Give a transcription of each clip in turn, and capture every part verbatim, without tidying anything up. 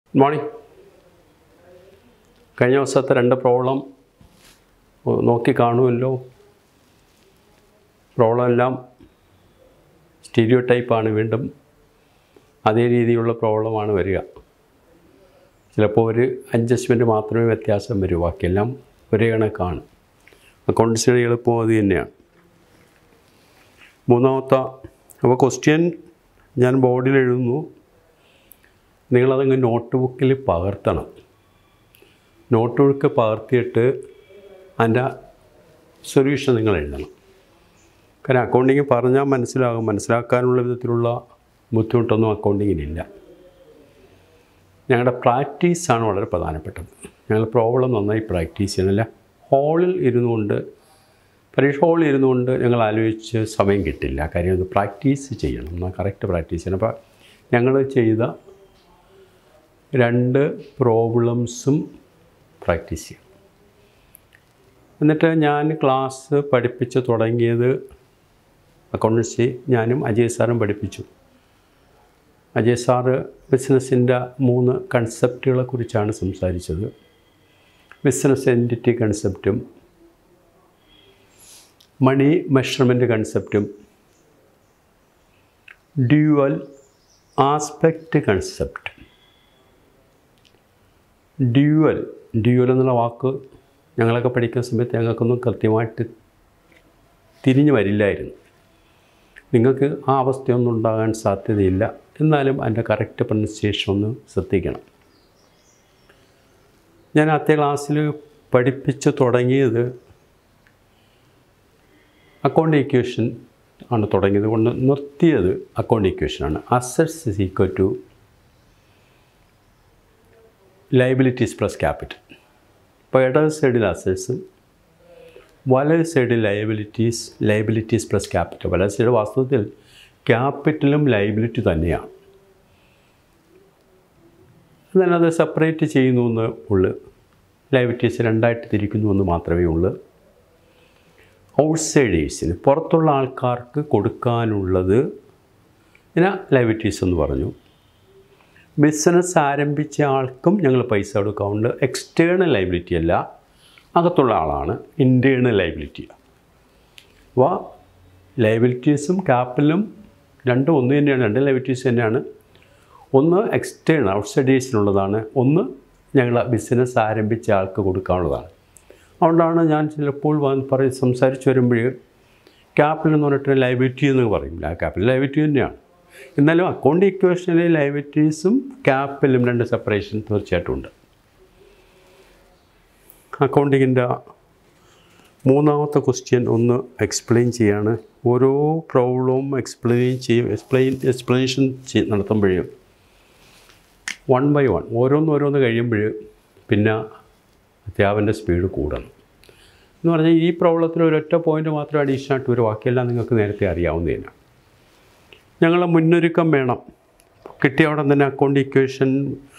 Morning. കഴിഞ്ഞ ദിവസത്തെ രണ്ട് പ്രോബ്ലം നോക്കി കാണുമല്ലോ. പ്രോബ്ലം എല്ലാം സ്റ്റീരിയോ ടൈപ്പാണ്. വീണ്ടും അതേ രീതിയിലുള്ള പ്രോബ്ലമാണ് വരിക. ചിലപ്പോൾ ഒരു അഡ്ജസ്റ്റ്മെൻറ്റ് മാത്രമേ വ്യത്യാസം വരൂ, ബാക്കിയെല്ലാം ഒരേ കണക്കാണ്. അക്കൗണ്ടൻസിയുടെ എളുപ്പം അത് തന്നെയാണ്. മൂന്നാമത്തെ അപ്പോൾ ക്വസ്റ്റ്യൻ ഞാൻ ബോർഡിൽ എഴുതുന്നു, നിങ്ങളതങ്ങ് നോട്ട് ബുക്കിൽ പകർത്തണം. നോട്ട് ബുക്ക് പകർത്തിയിട്ട് അതിൻ്റെ സൊല്യൂഷൻ നിങ്ങൾ എഴുതണം. കാരണം അക്കൗണ്ടിങ് പറഞ്ഞാൽ മനസ്സിലാകും, മനസ്സിലാക്കാനുള്ള വിധത്തിലുള്ള ബുദ്ധിമുട്ടൊന്നും അക്കൗണ്ടിങ്ങിനില്ല. ഞങ്ങളുടെ പ്രാക്ടീസാണ് വളരെ പ്രധാനപ്പെട്ടത്. ഞങ്ങൾ പ്രോബ്ലം നന്നായി പ്രാക്ടീസ് ചെയ്യണമല്ല. ഹോളിൽ ഇരുന്നുകൊണ്ട് പരീക്ഷ ഹോളിൽ ഇരുന്നുകൊണ്ട് ഞങ്ങൾ ആലോചിച്ച് സമയം കിട്ടില്ല. കാര്യം അത് പ്രാക്ടീസ് ചെയ്യണം, എന്നാൽ കറക്റ്റ് പ്രാക്ടീസ് ചെയ്യണം. അപ്പോൾ ഞങ്ങൾ ചെയ്ത രണ്ട് പ്രോബ്ലംസും പ്രാക്ടീസ് ചെയ്യണം. എന്നിട്ട് ഞാൻ ക്ലാസ് പഠിപ്പിച്ച് തുടങ്ങിയത് അക്കൗണ്ടൻസി ഞാനും അജയ് സാറും പഠിപ്പിച്ചു. അജയ് സാറ് ബിസിനസ്സിൻ്റെ മൂന്ന് കൺസെപ്റ്റുകളെ കുറിച്ചാണ് സംസാരിച്ചത്. ബിസിനസ് എൻറ്റിറ്റി കൺസെപ്റ്റും മണി മെഷർമെൻറ്റ് കൺസെപ്റ്റും dual aspect concept. Dual dual എന്നുള്ള വാക്ക് ഞങ്ങളൊക്കെ പഠിക്കുന്ന സമയത്ത് ഞങ്ങൾക്കൊന്നും കൃത്യമായിട്ട് തിരിഞ്ഞു വരില്ലായിരുന്നു. നിങ്ങൾക്ക് ആ അവസ്ഥയൊന്നും ഉണ്ടാകാൻ സാധ്യതയില്ല. എന്നാലും അതിൻ്റെ കറക്റ്റ് പ്രൊനൗൺസിയേഷൻ ഒന്ന് ശ്രദ്ധിക്കണം. ഞാൻ ആദ്യ ക്ലാസ്സിൽ പഠിപ്പിച്ച് തുടങ്ങിയത് അക്കൗണ്ട് ഇക്വേഷൻ ആണ് തുടങ്ങിയത് കൊണ്ട് നിർത്തിയത് അക്കൗണ്ട് ഇക്വേഷനാണ്. Assets is equal to liabilities plus capital. ഇപ്പോൾ ഇടത് സൈഡിൽ അസറ്റ്സും വലത് സൈഡിൽ ലയബിലിറ്റീസ് ലയബിലിറ്റീസ് പ്ലസ് ക്യാപിറ്റൽ. വലത് സൈഡ് വാസ്തവത്തിൽ ക്യാപിറ്റലും ലയബിലിറ്റി തന്നെയാണ്. എന്നാൽ അത് സെപ്പറേറ്റ് ചെയ്യുന്നു എന്ന് ഉള്ളു. ലയബിലിറ്റീസ് രണ്ടായിട്ട് തിരിക്കുന്നു എന്ന് മാത്രമേ ഉള്ളൂ. ഔട്ട്സൈഡേഴ്സിന് പുറത്തുള്ള ആൾക്കാർക്ക് കൊടുക്കാനുള്ളത് ഇതിനെ ലയബിലിറ്റീസ് എന്ന് പറഞ്ഞു. ബിസിനസ് ആരംഭിച്ച ആൾക്കും ഞങ്ങൾ പൈസ കൊടുക്കാറുണ്ട്. എക്സ്റ്റേണൽ ലയബിലിറ്റി അല്ല, അകത്തുള്ള ആളാണ് ഇൻറ്റേർണൽ ലയബിലിറ്റി. അപ്പോൾ ലയബിലിറ്റീസും ക്യാപിറ്റലും രണ്ടും ഒന്ന് തന്നെയാണ്. രണ്ട് ലയബിലിറ്റീസ് തന്നെയാണ്. ഒന്ന് എക്സ്റ്റേണൽ ഔട്ട്സൈഡേഴ്സിനുള്ളതാണ്, ഒന്ന് ഞങ്ങൾ ബിസിനസ് ആരംഭിച്ച ആൾക്ക് കൊടുക്കാനുള്ളതാണ്. അതുകൊണ്ടാണ് ഞാൻ ചിലപ്പോൾ പറയും സംസാരിച്ച് വരുമ്പോൾ ക്യാപിറ്റൽ എന്ന് പറഞ്ഞിട്ട് ലയബിലിറ്റി എന്ന് പറയും. ക്യാപിറ്റൽ ലയബിലിറ്റി തന്നെയാണ്. എന്നാലും അക്കൗണ്ട് ഇക്വേഷനിലെ ലയബിലിറ്റീസും ക്യാപിറ്റലും രണ്ട് സെപ്പറേഷൻ തീർച്ചയായിട്ടും ഉണ്ട്. അക്കൗണ്ടിങ്ങിൻ്റെ മൂന്നാമത്തെ ക്വസ്റ്റ്യൻ ഒന്ന് എക്സ്പ്ലെയിൻ ചെയ്യാണ്. ഓരോ പ്രോബ്ലവും എക്സ്പ്ലെയിൻ ചെയ്യും എക്സ്പ്ലെയിൻ എക്സ്പ്ലനേഷൻ ചെയ് നടത്തുമ്പോഴും വൺ ബൈ വൺ ഓരോന്ന് ഓരോന്ന് കഴിയുമ്പോൾ പിന്നെ അധ്യാപൻ്റെ സ്പീഡ് കൂടണം. എന്ന് പറഞ്ഞാൽ ഈ പ്രോബ്ലത്തിൽ ഒരൊറ്റ പോയിൻ്റ് മാത്രം അഡീഷണൽ ആയിട്ട് ഒരു ബാക്കിയെല്ലാം നിങ്ങൾക്ക് നേരത്തെ അറിയാവുന്നതിനാണ്. ഞങ്ങൾ മുന്നൊരുക്കം വേണം. കിട്ടിയ അവിടെ തന്നെ അക്കൗണ്ട് ഇക്വേഷൻ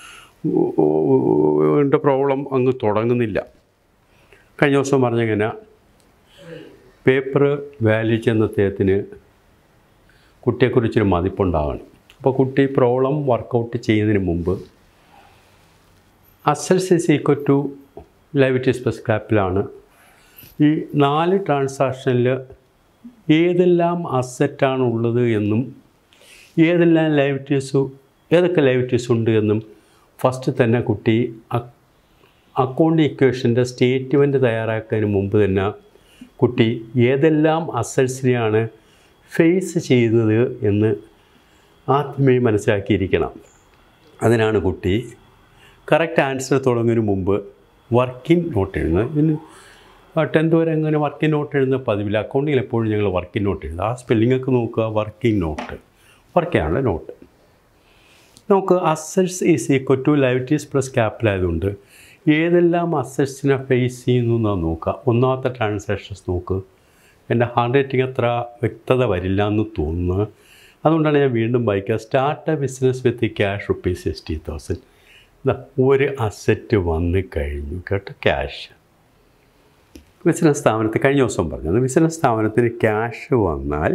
ൻ്റെ പ്രോബ്ലം അങ്ങ് തുടങ്ങുന്നില്ല. കഴിഞ്ഞ ദിവസം പറഞ്ഞിങ്ങനെ പേപ്പർ വാല്യൂ ചെയ്യുന്ന അദ്ദേഹത്തിന് കുട്ടിയെക്കുറിച്ചൊരു മതിപ്പുണ്ടാകണം. അപ്പോൾ കുട്ടി പ്രോബ്ലം വർക്കൗട്ട് ചെയ്യുന്നതിന് മുമ്പ് assets is equal to liabilities plus ക്യാപിറ്റലാണ്. ഈ നാല് ട്രാൻസാക്ഷനിൽ ഏതെല്ലാം അസറ്റാണ് ഉള്ളത് എന്നും ഏതെല്ലാം ലയബിലിറ്റീസ് ഏതൊക്കെ ലയബിലിറ്റീസ് ഉണ്ട് എന്നും ഫസ്റ്റ് തന്നെ കുട്ടി അക്കൗണ്ട് ഇക്വേഷൻ്റെ സ്റ്റേറ്റ്മെൻറ്റ് തയ്യാറാക്കുന്നതിന് മുമ്പ് തന്നെ കുട്ടി ഏതെല്ലാം അസറ്റ്സിനെയാണ് ഫേസ് ചെയ്യുന്നത് എന്ന് ആദ്യമേ മനസ്സിലാക്കിയിരിക്കണം. അതിനാണ് കുട്ടി കറക്റ്റ് ആൻസർ തുടങ്ങുന്നതിന് മുമ്പ് വർക്കിംഗ് നോട്ട് എഴുതുന്നത്. ഇതിന് ടെൻത്ത് വരെ അങ്ങനെ വർക്കിംഗ് നോട്ട് എഴുതുന്ന പതിവില്ല. അക്കൗണ്ടിങ്ങിൽ എപ്പോഴും ഞങ്ങൾ വർക്കിംഗ് നോട്ട് എഴുതുക. ആ സ്പെല്ലിങ്ങൊക്കെ നോക്കുക. വർക്കിംഗ് നോട്ട് വർക്കാണ് നോട്ട്. നമുക്ക് assets is equal to liabilities plus capital ആയതുകൊണ്ട് ഏതെല്ലാം അസറ്റ്സിനെ ഫേസ് ചെയ്യുന്നു എന്നാണ് നോക്കുക. ഒന്നാമത്തെ ട്രാൻസാക്ഷൻസ് നോക്ക്. എൻ്റെ ഹാൻഡ് റൈറ്റിംഗ് അത്ര വ്യക്തത വരില്ല എന്ന് തോന്നുന്നു. അതുകൊണ്ടാണ് ഞാൻ വീണ്ടും വായിക്കുക. Start a business with cash rupees sixty thousand. ഒരു അസറ്റ് വന്ന് കഴിഞ്ഞു കേട്ടോ, ക്യാഷ്. ബിസിനസ് സ്ഥാപനത്തിൽ കഴിഞ്ഞ ദിവസം പറഞ്ഞത് ബിസിനസ് സ്ഥാപനത്തിന് ക്യാഷ് വന്നാൽ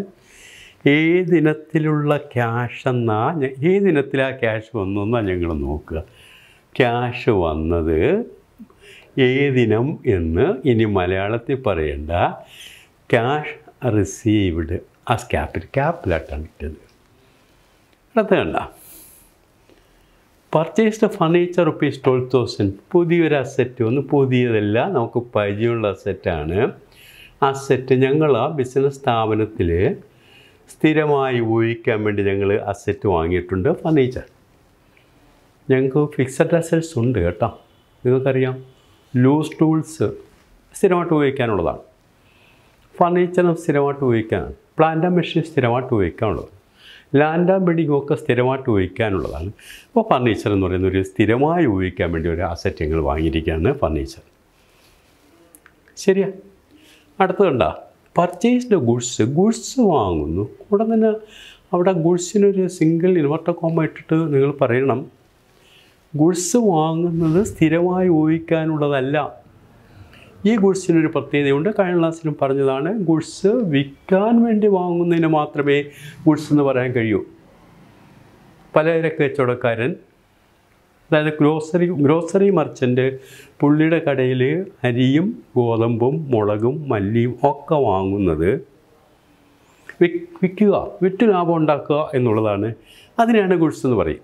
ഏതിനത്തിലുള്ള ക്യാഷ് എന്നാൽ ഏതിനത്തിലാണ് ക്യാഷ് വന്നു എന്നാൽ ഞങ്ങൾ നോക്കുക. ക്യാഷ് വന്നത് ഏതിനം എന്ന് ഇനി മലയാളത്തിൽ പറയേണ്ട ക്യാഷ് റിസീവ്ഡ് ആസ് ക്യാപിറ്റൽ ക്യാപിറ്റലായിട്ടാണ് കിട്ടിയത്. അടുത്ത കണ്ട purchased furniture rupees twelve thousand. പുതിയൊരു അസറ്റ്, ഒന്ന് പുതിയതല്ല, നമുക്ക് പരിചയമുള്ള അസറ്റാണ്. അസറ്റ് ഞങ്ങൾ ആ ബിസിനസ് സ്ഥാപനത്തിൽ സ്ഥിരമായി ഉപയോഗിക്കാൻ വേണ്ടി ഞങ്ങൾ അസറ്റ് വാങ്ങിയിട്ടുണ്ട്. ഫർണിച്ചർ ഞങ്ങൾക്ക് ഫിക്സഡ് അസറ്റ്സ് ഉണ്ട് കേട്ടോ. നിങ്ങൾക്കറിയാം, ലൂസ് ടൂൾസ് സ്ഥിരമായിട്ട് ഉപയോഗിക്കാനുള്ളതാണ്. ഫർണിച്ചറും സ്ഥിരമായിട്ട് ഉപയോഗിക്കാനാണ്. പ്ലാന്റ് ആൻഡ് മെഷീൻ സ്ഥിരമായിട്ട് ഉപയോഗിക്കാനുള്ളത്. ലാൻഡ് ആൻഡ് ബിൽഡിംഗ് ഒക്കെ സ്ഥിരമായിട്ട് ഉപയോഗിക്കാനുള്ളതാണ്. അപ്പോൾ ഫർണിച്ചർ എന്ന് പറയുന്ന ഒരു സ്ഥിരമായി ഉപയോഗിക്കാൻ വേണ്ടി ഒരു അസറ്റ് ഞങ്ങൾ വാങ്ങിയിരിക്കുകയാണ് ഫർണിച്ചർ. ശരിയാ. അടുത്തതുണ്ടാ പർച്ചേസ്ഡ് ഗുഡ്സ്. ഗുഡ്സ് വാങ്ങുന്നു. കൂടെ തന്നെ അവിടെ ഗുഡ്സിനൊരു സിംഗിൾ ഇൻവെർട്ടർ കോമ ഇട്ടിട്ട് നിങ്ങൾ പറയണം, ഗുഡ്സ് വാങ്ങുന്നത് സ്ഥിരമായി ഉപയോഗിക്കാനുള്ളതല്ല. ഈ ഗുഡ്സിനൊരു പ്രത്യേകതയുണ്ട്. കഴിഞ്ഞ ക്ലാസ്സിലും പറഞ്ഞതാണ്, ഗുഡ്സ് വിൽക്കാൻ വേണ്ടി വാങ്ങുന്നതിന് മാത്രമേ ഗുഡ്സ് എന്ന് പറയാൻ കഴിയൂ. പലചരക്ക് കച്ചവടക്കാരൻ, അതായത് ഗ്രോസറി ഗ്രോസറി മർച്ചൻ്റ്, പുള്ളിയുടെ കടയിൽ അരിയും ഗോതമ്പും മുളകും മല്ലിയും ഒക്കെ വാങ്ങുന്നത് വിൽക്കുക, വിറ്റ് ലാഭം ഉണ്ടാക്കുക എന്നുള്ളതാണ്. അതിനെയാണ് ഗുഡ്സ് എന്ന് പറയും.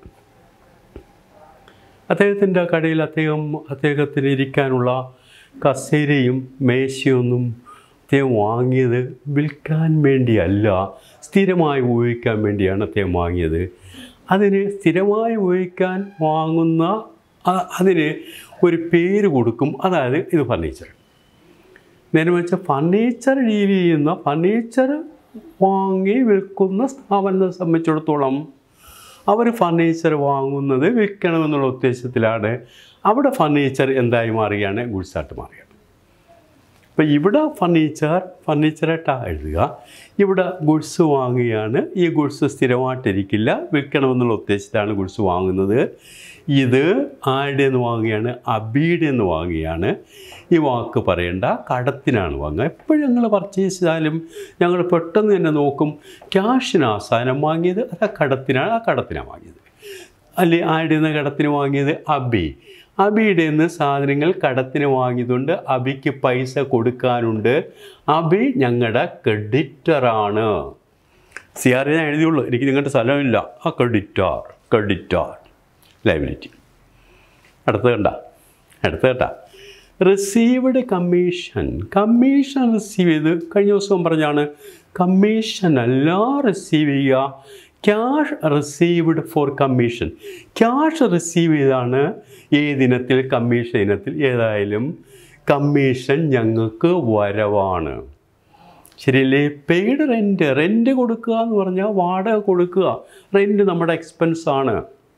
അദ്ദേഹത്തിൻ്റെ കടയിൽ അദ്ദേഹം അദ്ദേഹത്തിന് ഇരിക്കാനുള്ള കസേരയും മേശയൊന്നും അദ്ദേഹം വാങ്ങിയത് വിൽക്കാൻ വേണ്ടിയല്ല, സ്ഥിരമായി ഉപയോഗിക്കാൻ വേണ്ടിയാണ് അദ്ദേഹം വാങ്ങിയത്. അതിന് സ്ഥിരമായി ഉപയോഗിക്കാൻ വാങ്ങുന്ന അതിന് ഒരു പേര് കൊടുക്കും. അതായത് ഇത് ഫർണിച്ചർ. നേരെ വെച്ചാൽ ഫർണിച്ചർ ഡീൽ ചെയ്യുന്ന, ഫർണിച്ചർ വാങ്ങി വിൽക്കുന്ന സ്ഥാപനത്തെ സംബന്ധിച്ചിടത്തോളം അവർ ഫർണിച്ചർ വാങ്ങുന്നത് വിൽക്കണമെന്നുള്ള ഉദ്ദേശത്തിലാണ്. അവിടെ ഫർണിച്ചർ എന്തായി മാറുകയാണ്? ഗുഡ്സായിട്ട് മാറുകയാണ്. അപ്പോൾ ഇവിടെ ഫർണിച്ചർ ഫർണിച്ചറായിട്ടാണ് എഴുതുക. ഇവിടെ ഗുഡ്സ് വാങ്ങുകയാണ്. ഈ ഗുഡ്സ് സ്ഥിരമായിട്ടിരിക്കില്ല, വിൽക്കണമെന്നുള്ള ഉദ്ദേശത്തിലാണ് ഗുഡ്സ് വാങ്ങുന്നത്. ഇത് ആരുടെ നിന്ന് വാങ്ങുകയാണ്? അബിയുടെ നിന്ന് വാങ്ങുകയാണ്. ഈ വാക്ക് പറയേണ്ട, കടത്തിനാണ് വാങ്ങുക. എപ്പോഴും ഞങ്ങൾ പർച്ചേസ് ചെയ്താലും ഞങ്ങൾ പെട്ടെന്ന് തന്നെ നോക്കും, ക്യാഷിന് ആ സാധനം വാങ്ങിയത് അത് ആ കടത്തിനാണ്, ആ കടത്തിനാണ് വാങ്ങിയത്. അല്ലെ ആരുടെ നിന്ന് കടത്തിന് വാങ്ങിയത്? അബി. അബിയുടെ നിന്ന് സാധനങ്ങൾ കടത്തിന് വാങ്ങിയതുകൊണ്ട് അബിക്ക് പൈസ കൊടുക്കാനുണ്ട്. അബി ഞങ്ങളുടെ ക്രെഡിറ്ററാണ്. സി ആർ ഞാൻ എഴുതിയുള്ളൂ, എനിക്ക് നിങ്ങളുടെ സ്ഥലമില്ല. ആ ക്രെഡിറ്റർ ക്രെഡിറ്റർ ലയബിലിറ്റി. അടുത്ത കണ്ട അടുത്ത കേട്ടാ റിസീവ്ഡ് കമ്മീഷൻ. കമ്മീഷൻ റിസീവ് ചെയ്ത് കഴിഞ്ഞ ദിവസം പറഞ്ഞാണ്, കമ്മീഷൻ അല്ല റിസീവ് ചെയ്യുക, cash received for commission. Cash receive ചെയ്താണ് ഏതിനത്തിൽ? കമ്മീഷൻ ഇനത്തിൽ. ഏതായാലും കമ്മീഷൻ ഞങ്ങൾക്ക് വരവാണ്. ശരിയല്ലേ? Paid rent. റെൻറ്റ് കൊടുക്കുക എന്ന് പറഞ്ഞാൽ വാടക കൊടുക്കുക. റെൻറ്റ് നമ്മുടെ എക്സ്പെൻസാണ്.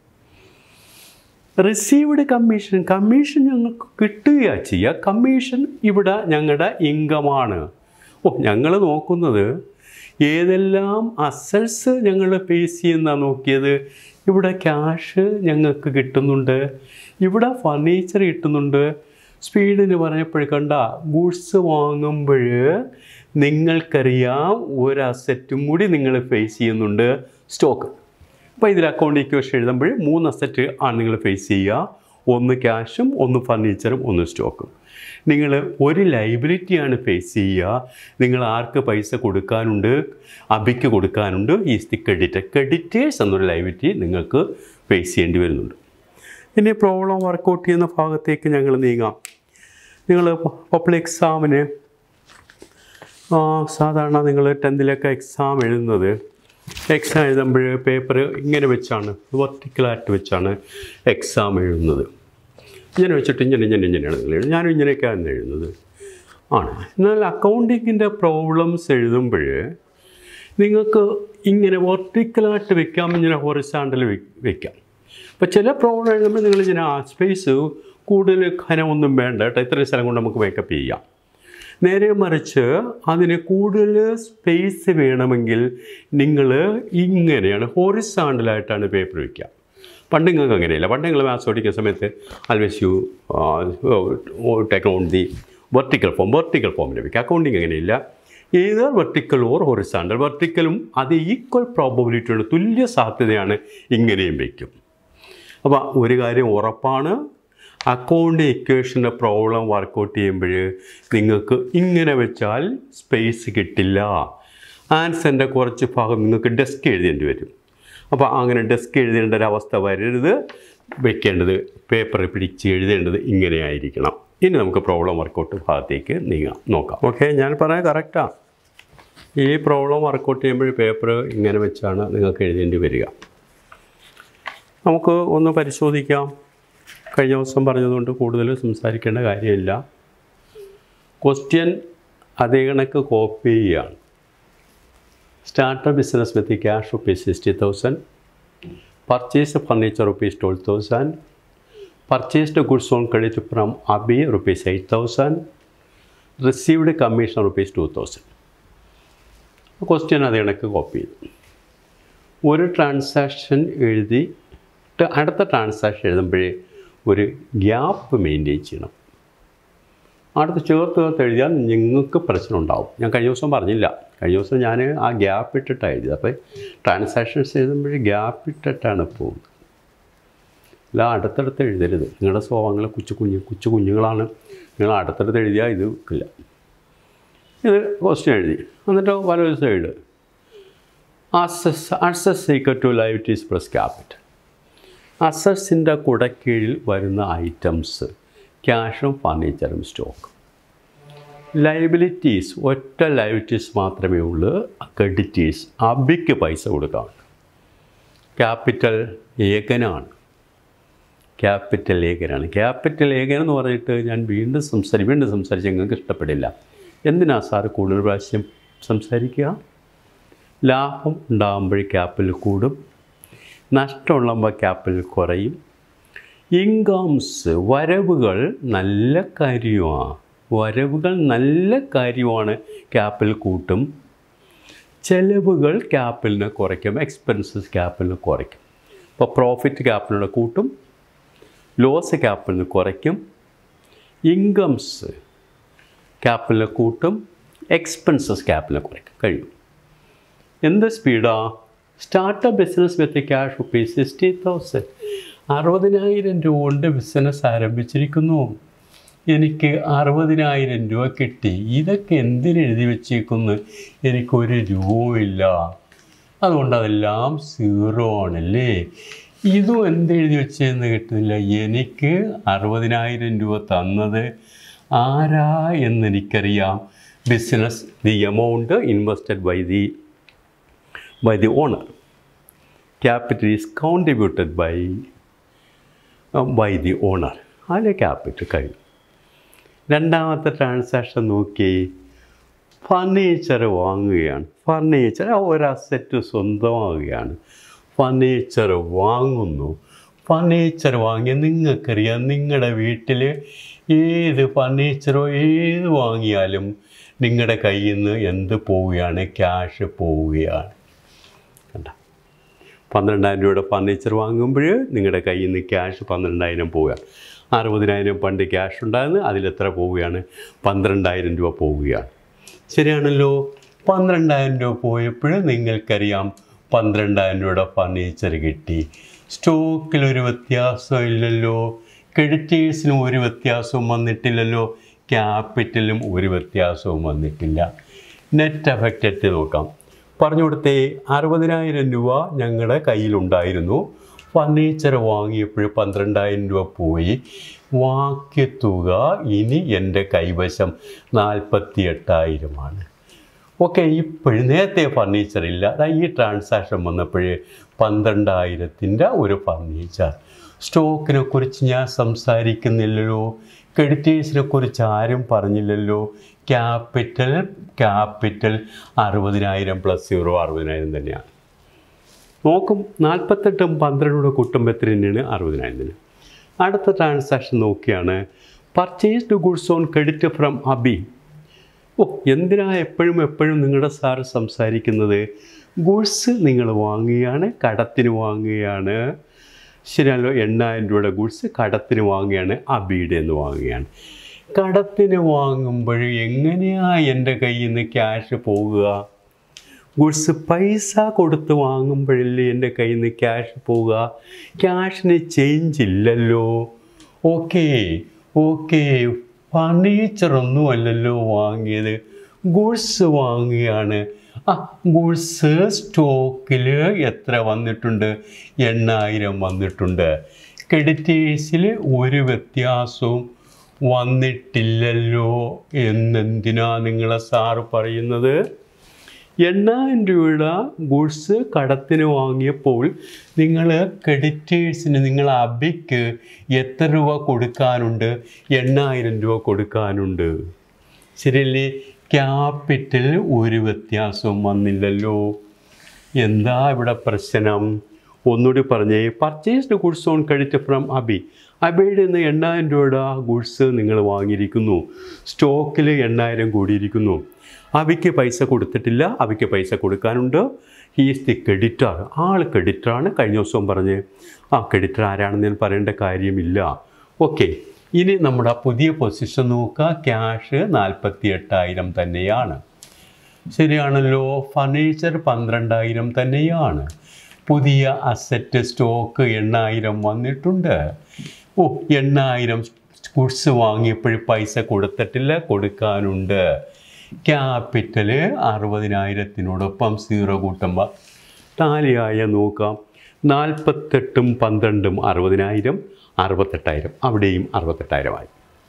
Received commission. കമ്മീഷൻ ഞങ്ങൾക്ക് കിട്ടുകയാണ് ചെയ്യുക. കമ്മീഷൻ ഇവിടെ ഞങ്ങളുടെ ഇൻകമാണ്. ഓ, ഞങ്ങൾ നോക്കുന്നത് ഏതെല്ലാം അസറ്റ്സ് ഞങ്ങൾ ഫേസ് ചെയ്യുന്നതാണ് നോക്കിയത്. ഇവിടെ ക്യാഷ് ഞങ്ങൾക്ക് കിട്ടുന്നുണ്ട്, ഇവിടെ ഫർണിച്ചർ കിട്ടുന്നുണ്ട്. സ്പീഡിന് പറഞ്ഞപ്പോഴും കണ്ട, ഗുഡ്സ് വാങ്ങുമ്പോൾ നിങ്ങൾക്കറിയാം ഒരു അസറ്റും കൂടി നിങ്ങൾ ഫേസ് ചെയ്യുന്നുണ്ട്, സ്റ്റോക്ക്. അപ്പോൾ ഇതിൽ അക്കൗണ്ട് ഇക്വേഷൻ എഴുതുമ്പോൾ മൂന്ന് അസറ്റ് ആണ് നിങ്ങൾ ഫേസ് ചെയ്യുക. ഒന്ന് ക്യാഷും, ഒന്ന് ഫർണിച്ചറും, ഒന്ന് സ്റ്റോക്കും. നിങ്ങൾ ഒരു ലൈബിലിറ്റിയാണ് ഫേസ് ചെയ്യുക. നിങ്ങൾ ആർക്ക് പൈസ കൊടുക്കാനുണ്ട്? അബിക്ക് കൊടുക്കാനുണ്ട്. Is the creditor. ക്രെഡിറ്റേഴ്സ് എന്നൊരു ലൈബിലിറ്റി നിങ്ങൾക്ക് ഫേസ് ചെയ്യേണ്ടി വരുന്നുണ്ട്. ഇനി പ്രോബ്ലം വർക്കൗട്ട് ചെയ്യുന്ന ഭാഗത്തേക്ക് ഞങ്ങൾ നീങ്ങാം. നിങ്ങൾ പബ്ലിക് എക്സാമിന് സാധാരണ നിങ്ങൾ ടെൻത്തിലൊക്കെ എക്സാം എഴുതുന്നത്, എക്സാം എഴുതുമ്പോൾ പേപ്പർ ഇങ്ങനെ വെച്ചാണ്, വെർട്ടിക്കലായിട്ട് വെച്ചാണ് എക്സാം എഴുതുന്നത്. ഇങ്ങനെ വെച്ചിട്ട് ഇങ്ങനെ ഇങ്ങനെ ഇങ്ങനെയാണ് നിങ്ങൾ എഴുതുന്നത്. ഞാനും ഇങ്ങനെയൊക്കെയാണ് എഴുതുന്നത് ആണ്. എന്നാൽ അക്കൗണ്ടിങ്ങിൻ്റെ പ്രോബ്ലംസ് എഴുതുമ്പോൾ നിങ്ങൾക്ക് ഇങ്ങനെ വെർട്ടിക്കലായിട്ട് വെക്കാം, ഇങ്ങനെ ഹൊറിസോണ്ടൽ വെക്കാം. അപ്പോൾ ചില പ്രോബ്ലം എഴുതുമ്പോൾ നിങ്ങളിങ്ങനെ ആ സ്പേസ് കൂടുതൽ ഘനമൊന്നും വേണ്ട കേട്ടോ, ഇത്രയും സ്ഥലം കൊണ്ട് നമുക്ക് മേക്കപ്പ് ചെയ്യാം. നേരെ മറിച്ച് അതിന് കൂടുതൽ സ്പേസ് വേണമെങ്കിൽ നിങ്ങൾ ഇങ്ങനെയാണ് ഹൊറിസോണ്ടലായിട്ടാണ് പേപ്പർ വയ്ക്കുക. പണ്ട് നിങ്ങൾക്ക് അങ്ങനെയല്ല. പണ്ട് നിങ്ങൾ മാത്സ് പഠിക്കുന്ന സമയത്ത് always you take on the vertical form, vertical ഫോമിൽ വയ്ക്കുക. അക്കൗണ്ടിങ് അങ്ങനെയില്ല. Either vertical or horizontal. വെർട്ടിക്കലും അത് ഈക്വൽ പ്രോബബിലിറ്റിയാണ്, തുല്യ സാധ്യതയാണ്, ഇങ്ങനെയും വയ്ക്കും. അപ്പോൾ ഒരു കാര്യം ഉറപ്പാണ്, അക്കൗണ്ട് ഇക്വേഷൻ്റെ പ്രോബ്ലം വർക്കൗട്ട് ചെയ്യുമ്പോൾ നിങ്ങൾക്ക് ഇങ്ങനെ വെച്ചാൽ സ്പേസ് കിട്ടില്ല. ആൻസറിൻ്റെ കുറച്ച് ഭാഗം നിങ്ങൾക്ക് ഡെസ്ക് എഴുതേണ്ടി വരും. അപ്പോൾ അങ്ങനെ ഡെസ്ക് എഴുതേണ്ട ഒരവസ്ഥ വരരുത്. വെക്കേണ്ടത് പേപ്പർ പിടിച്ച് എഴുതേണ്ടത് ഇങ്ങനെയായിരിക്കണം. ഇനി നമുക്ക് പ്രോബ്ലം വർക്കൗട്ട് ഭാഗത്തേക്ക് നീങ്ങാം നോക്കാം. ഓക്കെ, ഞാൻ പറയാൻ കറക്റ്റാണ്. ഈ പ്രോബ്ലം വർക്കൗട്ട് ചെയ്യുമ്പോൾ പേപ്പർ ഇങ്ങനെ വെച്ചാണ് നിങ്ങൾക്ക് എഴുതേണ്ടി വരിക. നമുക്ക് ഒന്ന് പരിശോധിക്കാം. കഴിഞ്ഞ ദിവസം പറഞ്ഞതുകൊണ്ട് കൂടുതൽ സംസാരിക്കേണ്ട കാര്യമില്ല. ക്വസ്റ്റ്യൻ അതേ കണക്ക് കോപ്പി ചെയ്യുകയാണ്. Start business with cash rupees sixty thousand, purchase furniture rupees twelve thousand, purchased goods on credit from Abi rupees eight thousand, received commission rupees two thousand. Question അതേ കണക്ക് കോപ്പി ചെയ്തു. ഒരു ട്രാൻസാക്ഷൻ എഴുതിയിട്ട് അടുത്ത ട്രാൻസാക്ഷൻ എഴുതുമ്പോഴേ ഒരു ഗ്യാപ്പ് മെയിൻറ്റെയിൻ ചെയ്യണം. അടുത്ത് ചേർത്ത് ചേർത്ത് എഴുതിയാൽ നിങ്ങൾക്ക് പ്രശ്നം ഉണ്ടാവും. ഞാൻ കഴിഞ്ഞ ദിവസം പറഞ്ഞില്ല. കഴിഞ്ഞ ദിവസം ഞാൻ ആ ഗ്യാപ്പ് ഇട്ടിട്ടാണ് എഴുതിയത്. അപ്പോൾ ട്രാൻസാക്ഷൻസ് എഴുതുമ്പോഴേ ഗ്യാപ്പ് ഇട്ടിട്ടാണ് പോകുന്നത്. അല്ല അടുത്തടുത്ത് എഴുതരുത്. നിങ്ങളുടെ സ്വഭാവങ്ങൾ കൊച്ചു കുഞ്ഞ് കൊച്ചു കുഞ്ഞുങ്ങളാണ്. നിങ്ങൾ അടുത്തടുത്ത് എഴുതിയാൽ ഇത് വെക്കില്ല. ഇത് ക്വസ്റ്റ്യൻ എഴുതി എന്നിട്ട് വലൊരു side assess assess equal to liabilities plus capital. അസസിൻ്റെ കുടക്കീഴിൽ വരുന്ന ഐറ്റംസ് ക്യാഷും ഫർണിച്ചറും സ്റ്റോക്ക്. ലയബിലിറ്റീസ് ഒറ്റ ലയബിലിറ്റീസ് മാത്രമേ ഉള്ളൂ. ക്രെഡിറ്റീസ് അബിക്ക് പൈസ കൊടുക്കാം. ക്യാപിറ്റൽ ഏകനാണ്. ക്യാപിറ്റൽ ഏകനാണ്. ക്യാപിറ്റൽ ഏകൻ എന്ന് പറഞ്ഞിട്ട് ഞാൻ വീണ്ടും സംസാരിക്കും വീണ്ടും സംസാരിച്ച് നിങ്ങൾക്ക് ഇഷ്ടപ്പെടില്ല. എന്തിനാ സാറ് കൂടുതൽ പ്രാവശ്യം സംസാരിക്കുക? ലാഭം ഉണ്ടാകുമ്പോൾ ക്യാപിറ്റൽ കൂടും, നഷ്ടമുള്ളപ്പോൾ ക്യാപിറ്റൽ കുറയും. ഇൻകംസ് വരവുകൾ നല്ല കാര്യമാണ്. വരവുകൾ നല്ല കാര്യമാണ്. ക്യാപിറ്റൽ കൂട്ടും. ചെലവുകൾ ക്യാപിറ്റലിനെ കുറയ്ക്കും. എക്സ്പെൻസസ് ക്യാപിറ്റലിനെ കുറയ്ക്കും. അപ്പോൾ പ്രോഫിറ്റ് ക്യാപിറ്റലിനെ കൂട്ടും, ലോസ് ക്യാപിറ്റലിനെ കുറയ്ക്കും. ഇൻകംസ് ക്യാപിറ്റലിനെ കൂട്ടും, എക്സ്പെൻസസ് ക്യാപിറ്റലിനെ കുറയ്ക്കും. കഴിയും. എന്ത് സ്പീഡാ? Start business with cash rupees sixty thousand. അറുപതിനായിരം രൂപ കൊണ്ട് ബിസിനസ് ആരംഭിച്ചിരിക്കുന്നു. എനിക്ക് അറുപതിനായിരം രൂപ കിട്ടി. ഇതൊക്കെ എന്തിനെഴുതി വെച്ചേക്കുന്നു? എനിക്കൊരു രൂപയില്ല. അതുകൊണ്ട് അതെല്ലാം സീറോ ആണല്ലേ. ഇതും എന്തെഴുതി വെച്ചതെന്ന് കിട്ടുന്നില്ല. എനിക്ക് അറുപതിനായിരം രൂപ തന്നത് ആരാ എന്നെനിക്കറിയാം. Business the amount invested by the by the owner. Capital is contributed by uh, by the owner. അതിലെ ക്യാപിറ്റൽ കഴിയും. രണ്ടാമത്തെ ട്രാൻസാക്ഷൻ നോക്കി. ഫർണിച്ചർ വാങ്ങുകയാണ്. ഫർണിച്ചർ ഒരു അസറ്റ് സ്വന്തമാവുകയാണ്. ഫർണിച്ചർ വാങ്ങുന്നു. ഫർണിച്ചർ വാങ്ങിയ നിങ്ങൾക്കറിയാം, നിങ്ങളുടെ വീട്ടിൽ ഏത് ഫർണിച്ചറോ ഏത് വാങ്ങിയാലും നിങ്ങളുടെ കയ്യിൽ നിന്ന് എന്ത് പോവുകയാണ്? ക്യാഷ് പോവുകയാണ്. കണ്ട, പന്ത്രണ്ടായിരം രൂപയുടെ ഫർണിച്ചർ വാങ്ങുമ്പോൾ നിങ്ങളുടെ കയ്യിൽ നിന്ന് ക്യാഷ് പന്ത്രണ്ടായിരം പോവുകയാണ്. അറുപതിനായിരം പണ്ട് ക്യാഷ് ഉണ്ടായിരുന്നു. അതിലെത്ര പോവുകയാണ്? പന്ത്രണ്ടായിരം രൂപ പോവുകയാണ്. ശരിയാണല്ലോ. പന്ത്രണ്ടായിരം രൂപ പോയപ്പോൾ നിങ്ങൾക്കറിയാം പന്ത്രണ്ടായിരം രൂപയുടെ ഫർണിച്ചർ കിട്ടി. സ്റ്റോക്കിലൊരു വ്യത്യാസം ഇല്ലല്ലോ. ക്രെഡിറ്റേഴ്സിനും ഒരു വ്യത്യാസവും വന്നിട്ടില്ലല്ലോ. ക്യാപിറ്റലും ഒരു വ്യത്യാസവും വന്നിട്ടില്ല. നെറ്റ് എഫക്റ്റ് എത്തി നോക്കാം. പറഞ്ഞു കൊടുത്തേ, അറുപതിനായിരം രൂപ ഞങ്ങളുടെ കയ്യിലുണ്ടായിരുന്നു. ഫർണിച്ചർ വാങ്ങിയപ്പോൾ പന്ത്രണ്ടായിരം രൂപ പോയി. ബാക്കി തുക ഇനി എൻ്റെ കൈവശം നാൽപ്പത്തി എട്ടായിരമാണ്. ഓക്കെ, ഇപ്പോഴും നേരത്തെ ഫർണിച്ചർ ഇല്ല. ഈ ട്രാൻസാക്ഷൻ വന്നപ്പോൾ പന്ത്രണ്ടായിരത്തിൻ്റെ ഒരു ഫർണിച്ചർ. സ്റ്റോക്കിനെ കുറിച്ച് ഞാൻ സംസാരിക്കുന്നില്ലല്ലോ. ക്രെഡിറ്റേഴ്സിനെ കുറിച്ച് ആരും പറഞ്ഞില്ലല്ലോ. ക്യാപിറ്റൽ ക്യാപിറ്റൽ അറുപതിനായിരം പ്ലസ് സീറോ അറുപതിനായിരം തന്നെയാണ്. നോക്കും, നാൽപ്പത്തെട്ടും പന്ത്രണ്ടൂടെ കൂട്ടുമ്പോൾ എത്ര തന്നെയാണ്? അറുപതിനായിരം തന്നെ. അടുത്ത ട്രാൻസാക്ഷൻ നോക്കിയാണ്. Purchased goods on credit from Abi. ഓ, എന്തിനാ എപ്പോഴും എപ്പോഴും നിങ്ങളുടെ സാറ് സംസാരിക്കുന്നത്? ഗുഡ്സ് നിങ്ങൾ വാങ്ങുകയാണ്, കടത്തിന് വാങ്ങുകയാണ്. ശരിയല്ലോ. എണ്ണായിരം രൂപയുടെ ഗുഡ്സ് കടത്തിന് വാങ്ങുകയാണ്. അബിയുടെ നിന്ന് വാങ്ങുകയാണ്. കടത്തിന് വാങ്ങുമ്പോൾ എങ്ങനെയാണ് എൻ്റെ കയ്യിൽ നിന്ന് ക്യാഷ് പോകുക? ഗുഡ്സ് പൈസ കൊടുത്ത് വാങ്ങുമ്പോഴല്ലേ എൻ്റെ കയ്യിൽ നിന്ന് ക്യാഷ് പോവുക. ക്യാഷിന് ചേഞ്ച് ഇല്ലല്ലോ. ഓക്കേ ഓക്കേ ഫർണിച്ചറൊന്നും അല്ലല്ലോ വാങ്ങിയത്, ഗുഡ്സ് വാങ്ങിയാണ്. ആ ഗുഡ്സ് സ്റ്റോക്കിൽ എത്ര വന്നിട്ടുണ്ട്? എണ്ണായിരം വന്നിട്ടുണ്ട്. ക്രെഡിറ്റേഴ്സിൽ ഒരു വ്യത്യാസവും വന്നിട്ടില്ലല്ലോ എന്നെന്തിനാ നിങ്ങളെ സാറ് പറയുന്നത്? എണ്ണായിരം രൂപയുടെ ഗുഡ്സ് കടത്തിന് വാങ്ങിയപ്പോൾ നിങ്ങൾ ക്രെഡിറ്റേഴ്സിന്, നിങ്ങൾ അബിക്ക് എത്ര രൂപ കൊടുക്കാനുണ്ട്? എണ്ണായിരം രൂപ കൊടുക്കാനുണ്ട്. ശരിയല്ലേ? ക്യാപിറ്റൽ ഒരു വ്യത്യാസവും വന്നില്ലല്ലോ. എന്താ ഇവിടെ പ്രശ്നം? ഒന്നുകൂടി പറഞ്ഞേ. Purchased goods on credit from Abi. അബിയുടെ നിന്ന് എണ്ണായിരം രൂപയുടെ ഗുഡ്സ് നിങ്ങൾ വാങ്ങിയിരിക്കുന്നു. സ്റ്റോക്കിൽ എണ്ണായിരം കൂടിയിരിക്കുന്നു. അബിക്ക് പൈസ കൊടുത്തിട്ടില്ല, അബിക്ക് പൈസ കൊടുക്കാനുണ്ട്. He's the creditor. ആൾ ക്രെഡിറ്ററാണ്. കഴിഞ്ഞ ദിവസവും പറഞ്ഞ് ആ ക്രെഡിറ്റർ ആരാണെന്ന് ഞാൻ പറയേണ്ട കാര്യമില്ല. ഓക്കെ, ഇനി നമ്മുടെ പുതിയ പൊസിഷൻ നോക്കുക. ക്യാഷ് നാൽപ്പത്തി എട്ടായിരം തന്നെയാണ്. ശരിയാണല്ലോ. ഫർണിച്ചർ പന്ത്രണ്ടായിരം തന്നെയാണ്. പുതിയ അസറ്റ് സ്റ്റോക്ക് എണ്ണായിരം വന്നിട്ടുണ്ട്. ഓ, എണ്ണായിരം ഗുഡ്സ് വാങ്ങിയപ്പോൾ പൈസ കൊടുത്തിട്ടില്ല, കൊടുക്കാനുണ്ട്. ക്യാപിറ്റൽ അറുപതിനായിരത്തിനോടൊപ്പം സീറോ കൂട്ടുമ്പോൾ ടാലിയായ നോക്കാം. നാൽപ്പത്തെട്ടും പന്ത്രണ്ടും അറുപതിനായിരം, അറുപത്തെട്ടായിരം. അവിടെയും അറുപത്തെട്ടായിരമായി.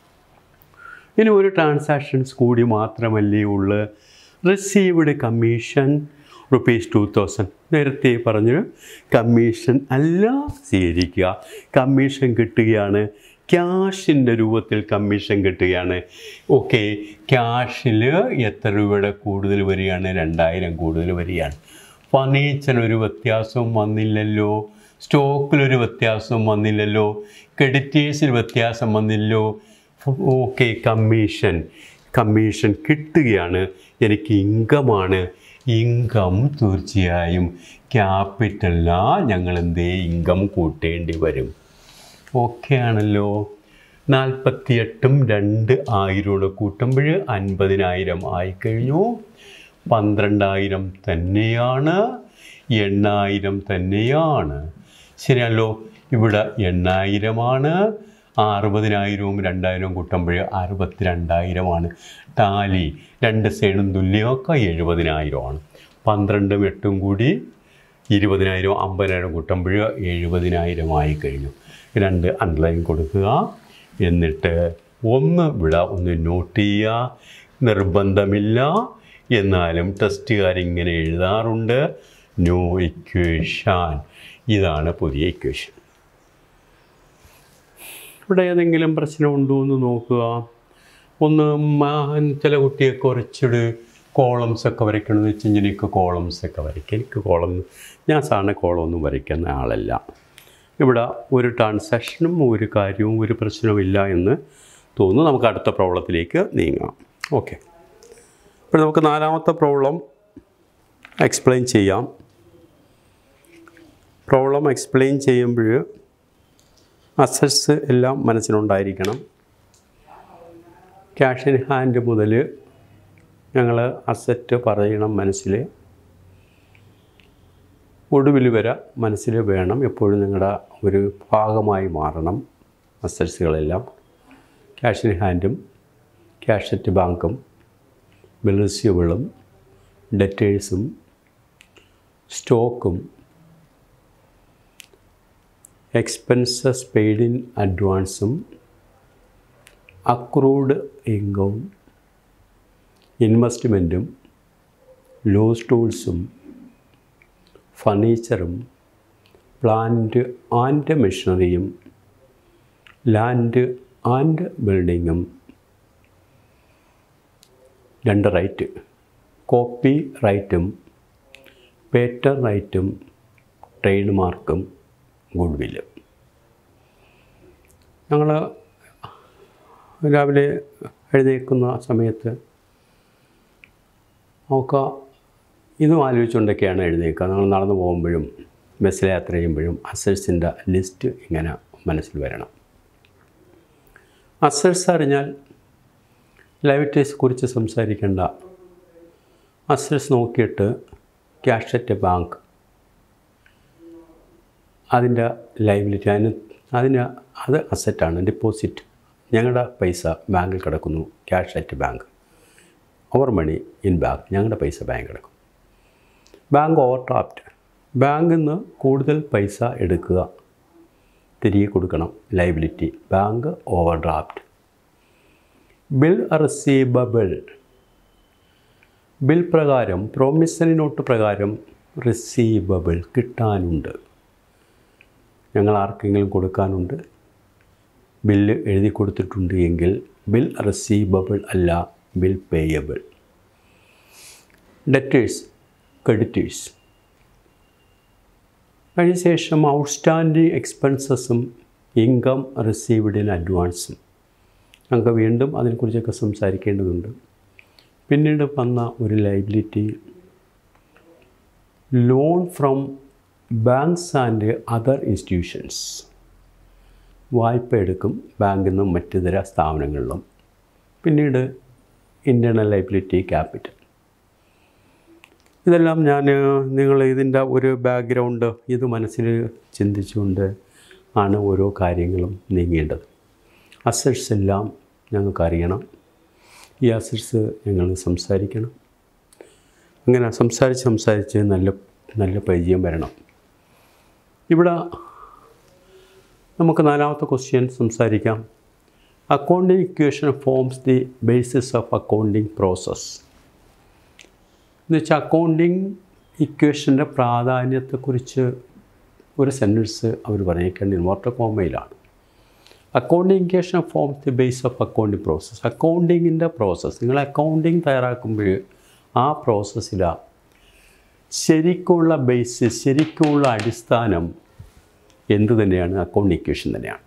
ഇനി ഒരു ട്രാൻസാക്ഷൻസ് കൂടി മാത്രമല്ലേ ഉള്ളു. Received commission rupees two thousand. നേരത്തെ പറഞ്ഞു കമ്മീഷൻ അല്ല, സ്വീകരിക്കുക. കമ്മീഷൻ കിട്ടുകയാണ്. ക്യാഷിൻ്റെ രൂപത്തിൽ കമ്മീഷൻ കിട്ടുകയാണ്. ഓക്കെ, ക്യാഷിൽ എത്ര രൂപയുടെ കൂടുതൽ വരികയാണ്? രണ്ടായിരം കൂടുതൽ വരികയാണ്. ഫർണിച്ചറിനൊരു വ്യത്യാസവും വന്നില്ലല്ലോ. സ്റ്റോക്കിലൊരു വ്യത്യാസവും വന്നില്ലല്ലോ. ക്രെഡിറ്റേഴ്സിൽ വ്യത്യാസം വന്നില്ലല്ലോ. ഓക്കെ, കമ്മീഷൻ കമ്മീഷൻ കിട്ടുകയാണ്. എനിക്ക് ഇൻകമാണ്. ഇൻകം തീർച്ചയായും ക്യാപിറ്റലിനാണ് ഞങ്ങൾ എന്തേ ഇൻകം കൂട്ടേണ്ടി വരും. ഓക്കെ ആണല്ലോ. നാൽപ്പത്തിയെട്ടും രണ്ട് ആയിരോട് കൂട്ടുമ്പോൾ അൻപതിനായിരം ആയിക്കഴിഞ്ഞു. പന്ത്രണ്ടായിരം തന്നെയാണ്, എണ്ണായിരം തന്നെയാണ്. ശരിയല്ലോ. ഇവിടെ എണ്ണായിരമാണ്. അറുപതിനായിരവും രണ്ടായിരവും കൂട്ടുമ്പോൾ അറുപത്തിരണ്ടായിരമാണ്. ടാലി രണ്ട് സൈഡും തുല്യമൊക്കെ എഴുപതിനായിരമാണ്. പന്ത്രണ്ടും എട്ടും കൂടി ഇരുപതിനായിരം, അമ്പതിനായിരം കൂട്ടുമ്പോൾ എഴുപതിനായിരമായി കഴിഞ്ഞു. രണ്ട് അണ്ടർലൈൻ കൊടുക്കുക. എന്നിട്ട് ഒന്ന് ഇവിടെ ഒന്ന് നോട്ട് ചെയ്യുക. നിർബന്ധമില്ല, എന്നാലും ടെസ്റ്റുകാരിങ്ങനെ എഴുതാറുണ്ട്. No equation. ഇതാണ് പുതിയ ഇക്വേഷൻ. ഇവിടെ ഏതെങ്കിലും പ്രശ്നമുണ്ടോ എന്ന് നോക്കുക. ഒന്ന് ചില കുട്ടിയെ കുറച്ചുകൂടി കോളംസൊക്കെ വരയ്ക്കണമെന്ന് വെച്ച് കഴിഞ്ഞാൽ എനിക്ക് കോളംസൊക്കെ വരയ്ക്കാം. എനിക്ക് കോളം, ഞാൻ സാറിന് കോളമൊന്നും വരയ്ക്കുന്ന ആളല്ല. ഇവിടെ ഒരു ട്രാൻസാക്ഷനും ഒരു കാര്യവും ഒരു പ്രശ്നവുമില്ല എന്ന് തോന്നുന്നു. നമുക്ക് അടുത്ത പ്രോബ്ലത്തിലേക്ക് നീങ്ങാം. ഓക്കെ, ഇപ്പോൾ നമുക്ക് നാലാമത്തെ പ്രോബ്ലം എക്സ്പ്ലെയിൻ ചെയ്യാം. പ്രോബ്ലം എക്സ്പ്ലെയിൻ ചെയ്യുമ്പോൾ അസറ്റ്സ് എല്ലാം മനസ്സിലുണ്ടായിരിക്കണം. ക്യാഷ് ഇൻ ഹാൻഡ് മുതൽ ഞങ്ങൾ അസറ്റ് പറയണം മനസ്സിൽ. ഒടുവിൽ വരെ മനസ്സിൽ വേണം. എപ്പോഴും നിങ്ങളുടെ ഒരു ഭാഗമായി മാറണം അസറ്റ്സുകളെല്ലാം. ക്യാഷ് ഇൻ ഹാൻഡും ക്യാഷ് അറ്റ് ബാങ്കും ബിൽ റിസീവബിളും ഡെറ്റേഴ്സും സ്റ്റോക്കും എക്സ്പെൻസസ് പെയ്ഡ് ഇൻ അഡ്വാൻസും അക്രൂഡ് ഇൻകവും ഇൻവെസ്റ്റ്മെൻറ്റും ലോസ് ടൂൾസും ഫർണിച്ചറും പ്ലാന്റ് ആൻഡ് മെഷീനറിയും ലാൻഡ് ആൻഡ് ബിൽഡിങ്ങും രണ്ട് റൈറ്റ്, കോപ്പി റൈറ്റും പേറ്റന്റ് റൈറ്റും ട്രേഡ് മാർക്കും ഗുഡ്വില്ല്. ഞങ്ങൾ രാവിലെ എഴുന്നേൽക്കുന്ന സമയത്ത് നമുക്ക് ഇതും ആലോചിച്ചുകൊണ്ടൊക്കെയാണ് എഴുന്നേൽക്കുക. നമ്മൾ നടന്നു പോകുമ്പോഴും ബസ്സിൽ യാത്ര ചെയ്യുമ്പോഴും അസറ്റ്സിൻ്റെ ലിസ്റ്റ് ഇങ്ങനെ മനസ്സിൽ വരണം. അസറ്റ്സ് അറിഞ്ഞാൽ ലയബിലിറ്റീസ് കുറിച്ച് സംസാരിക്കേണ്ട. അസറ്റ്സ് നോക്കിയിട്ട് ക്യാഷ് അറ്റ് ബാങ്ക് അതിൻ്റെ ലയബിലിറ്റി, അതിന് അതിന് അത് അസറ്റാണ്. ഡെപ്പോസിറ്റ്, ഞങ്ങളുടെ പൈസ ബാങ്കിൽ കിടക്കുന്നു, ക്യാഷ് അറ്റ് ബാങ്ക്, അവർ മണി ഇൻ ബാങ്ക്, ഞങ്ങളുടെ പൈസ ബാങ്ക് കിടക്കും. ബാങ്ക് ഓവർ ഡ്രാഫ്റ്റ്, ബാങ്കിൽ നിന്ന് കൂടുതൽ പൈസ എടുക്കുക, തിരികെ കൊടുക്കണം, liability, bank overdraft. Bill receivable, bill പ്രകാരം, പ്രോമിസറി നോട്ട് പ്രകാരം റിസീവബിൾ, കിട്ടാനുണ്ട്, ഞങ്ങൾ ആർക്കെങ്കിലും കൊടുക്കാനുണ്ട്, ബില്ല് എഴുതി കൊടുത്തിട്ടുണ്ട് എങ്കിൽ ബിൽ റിസീവബിൾ അല്ല, ബിൽ പേയബിൾ. Debtors, creditors. അതിനുശേഷം ഔട്ട്സ്റ്റാൻഡിങ് എക്സ്പെൻസസും ഇൻകം റിസീവ്ഡ് ഇൻ അഡ്വാൻസും. നമുക്ക് വീണ്ടും അതിനെക്കുറിച്ചൊക്കെ സംസാരിക്കേണ്ടതുണ്ട്. പിന്നീട് വന്ന ഒരു liability, loan from banks and other institutions, വായ്പ എടുക്കും ബാങ്കിൽ നിന്നും മറ്റിതര സ്ഥാപനങ്ങളിലും. പിന്നീട് ഇൻറ്റേർണൽ ലയബിലിറ്റി, ക്യാപിറ്റൽ. ഇതെല്ലാം ഞാൻ നിങ്ങൾ ഇതിൻ്റെ ഒരു ബാക്ക്ഗ്രൗണ്ട് ഇത് മനസ്സിൽ ചിന്തിച്ചുകൊണ്ട് ആണ് ഓരോ കാര്യങ്ങളും നീങ്ങേണ്ടത്. അസറ്റ്സ് എല്ലാം ഞങ്ങൾക്കറിയണം, ഈ അസറ്റ്സ് ഞങ്ങൾ സംസാരിക്കണം. അങ്ങനെ സംസാരിച്ച് സംസാരിച്ച് നല്ല നല്ല പരിചയം വരണം. ഇവിടെ നമുക്ക് നാലാമത്തെ ക്വസ്റ്റ്യൻ സംസാരിക്കാം. Accounting equation forms the basis of accounting process. എന്ന് വെച്ചാൽ അക്കൗണ്ടിങ് ഇക്വേഷൻ്റെ പ്രാധാന്യത്തെക്കുറിച്ച് ഒരു സെൻറ്റൻസ് അവർ പറഞ്ഞേക്കേണ്ടത് ഇൻവെർട്ടഡ് കോമയിലാണ്. Accounting equation forms the base of accounting process. അക്കൗണ്ടിങ്ങിൻ്റെ പ്രോസസ്സ്, നിങ്ങൾ അക്കൗണ്ടിങ് തയ്യാറാക്കുമ്പോൾ ആ പ്രോസസ്സിലാണ് ശരിക്കുള്ള ബേസിസ്, ശരിക്കുള്ള അടിസ്ഥാനം എന്ത് തന്നെയാണ്? അക്കൗണ്ടിങ് ഇക്വേഷൻ തന്നെയാണ്.